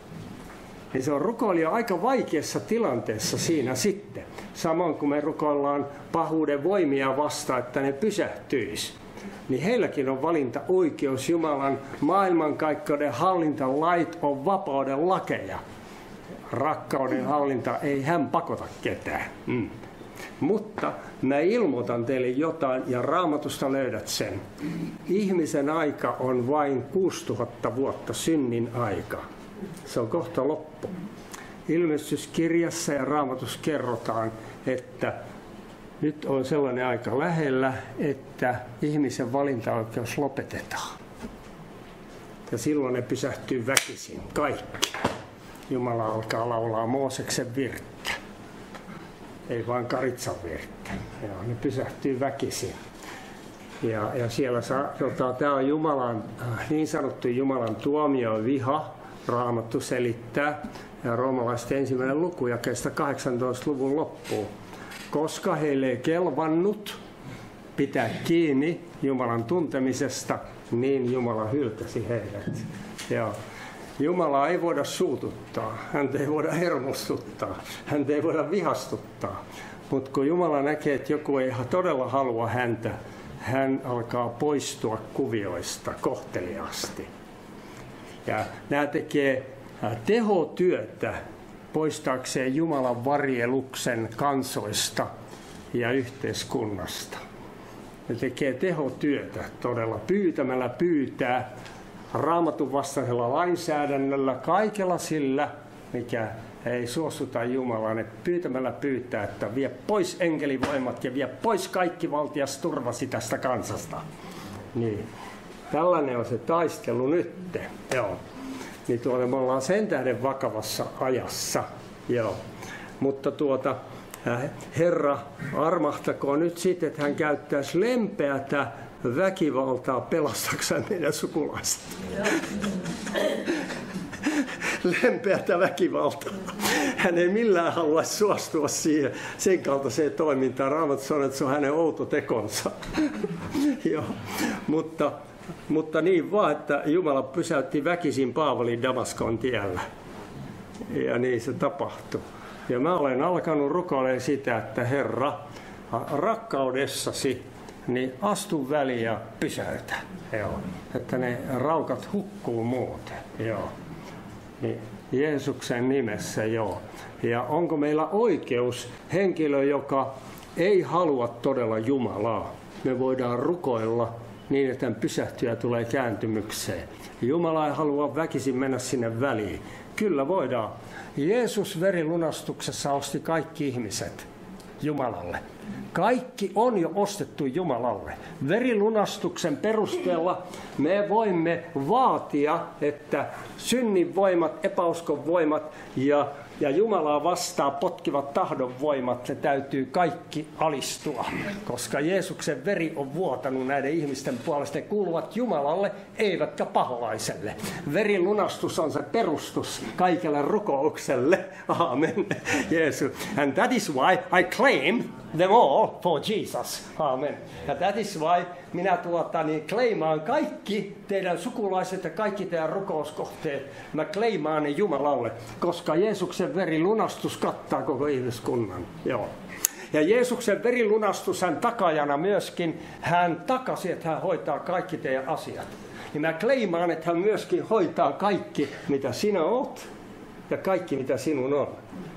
Ja se on rukoilija aika vaikeassa tilanteessa siinä sitten. Samoin kuin me rukoillaan pahuuden voimia vastaan, että ne pysähtyisi. Niin heilläkin on valintaoikeus. Jumalan maailmankaikkeuden hallintalait on vapauden lakeja. Rakkauden hallinta ei hän pakota ketään. Mutta mä ilmoitan teille jotain ja Raamatusta löydät sen. Ihmisen aika on vain 6000 vuotta, synnin aika. Se on kohta loppu. Ilmestyskirjassa ja Raamatussa kerrotaan, että nyt on sellainen aika lähellä, että ihmisen valintaoikeus lopetetaan. Ja silloin ne pysähtyy väkisin, kaikki. Jumala alkaa laulaa Mooseksen virkkä. Ei vain Karitsan virkkä. Ja ne pysähtyy väkisin. Ja siellä tämä on Jumalan, niin sanottu Jumalan tuomio viha. Raamattu selittää. Ja roomalaisten 1. luku jakeesta 18 luvun loppuun. Koska heille ei kelvannut pitää kiinni Jumalan tuntemisesta, niin Jumala hylkäsi heidät. Ja Jumalaa ei voida suututtaa, häntä ei voida hermostuttaa, häntä ei voida vihastuttaa. Mutta kun Jumala näkee, että joku ei todella halua häntä, hän alkaa poistua kuvioista kohteliaasti. Ja nämä tekee tehotyötä poistaakseen Jumalan varjeluksen kansoista ja yhteiskunnasta. Ne tekee tehotyötä todella pyytämällä pyytää Raamatun vastaisella lainsäädännöllä, kaikella sillä, mikä ei suostuta Jumalaan, että pyytämällä pyytää, että vie pois enkelivoimat ja vie pois kaikki valtias turvasi tästä kansasta. Niin. Tällainen on se taistelu nyt. Joo. Niin me ollaan sen tähden vakavassa ajassa. Joo. Mutta Herra armahtakoon nyt sitten, että hän käyttäisi lempeätä väkivaltaa pelastakseen meidän sukulaiset. Lempeätä väkivaltaa. Hän ei millään halua suostua siihen, sen kaltaiseen toimintaan. Raamattu sanoo, että se on hänen outo tekonsa. Joo. Mutta niin vaan, että Jumala pysäytti väkisin Paavalin Damaskon tiellä. Ja niin se tapahtui. Ja mä olen alkanut rukoilemaan sitä, että Herra, rakkaudessasi, niin astu väliin ja pysäytä. Joo. Että ne raukat hukkuu muuten. Joo. Niin Jeesuksen nimessä, joo. Ja onko meillä oikeus henkilö, joka ei halua todella Jumalaa? Me voidaan rukoilla niin, että pysähtyä tulee kääntymykseen. Jumala ei halua väkisin mennä sinne väliin. Kyllä voidaan. Jeesus verilunastuksessa osti kaikki ihmiset Jumalalle. Kaikki on jo ostettu Jumalalle. Verilunastuksen perusteella me voimme vaatia, että synnin voimat, epäuskon voimat ja Jumalaa vastaan potkivat tahdon voimat, ne täytyy kaikki alistua, koska Jeesuksen veri on vuotanut näiden ihmisten puolesta. Ne kuuluvat Jumalalle, eivätkä paholaiselle. Verilunastus on se perustus kaikelle rukoukselle. Amen. Jeesus. And that is why I claim them all for Jesus. Amen. Ja that is why minä kleimaan kaikki teidän sukulaiset ja kaikki teidän rukouskohteet. Mä kleimaan ne Jumalalle, koska Jeesuksen verilunastus kattaa koko ihmiskunnan. Joo. Ja Jeesuksen verilunastus hän takajana myöskin, hän takasi, että hän hoitaa kaikki teidän asiat. Niin mä kleimaan, että hän myöskin hoitaa kaikki, mitä sinä oot ja kaikki, mitä sinun on.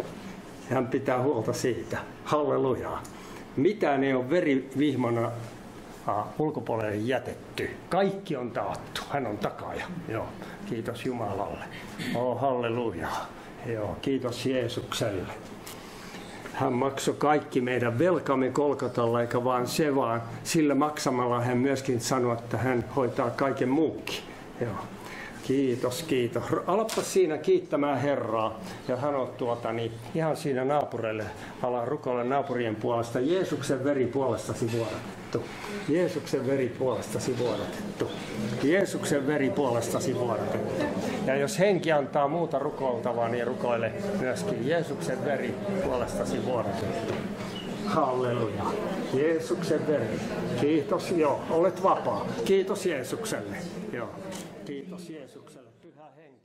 Hän pitää huolta siitä. Hallelujaa. Mitään ei ole verivihmona ulkopuolelle jätetty. Kaikki on taattu. Hän on takaaja. Joo. Kiitos Jumalalle. Hallelujaa. Joo. Kiitos Jeesukselle. Hän maksoi kaikki meidän velkamme Kolkatalla, eikä vaan se, vaan sillä maksamalla hän myöskin sanoi, että hän hoitaa kaiken muukin. Joo. Kiitos, kiitos. Alappa siinä kiittämään Herraa. Ja hän on ihan siinä naapureille, ala rukoilla naapurien puolesta. Jeesuksen veri puolestasi vuodatettu. Jeesuksen veri puolestasi vuodatettu. Jeesuksen veri puolestasi vuodatettu. Ja jos henki antaa muuta rukoiltavaa, niin rukoile myöskin Jeesuksen veri puolestasi vuodatettu. Halleluja. Jeesuksen veri. Kiitos, joo, olet vapaa. Kiitos Jeesukselle. Joo. Kiitos Jeesukselle. Pyhä henki.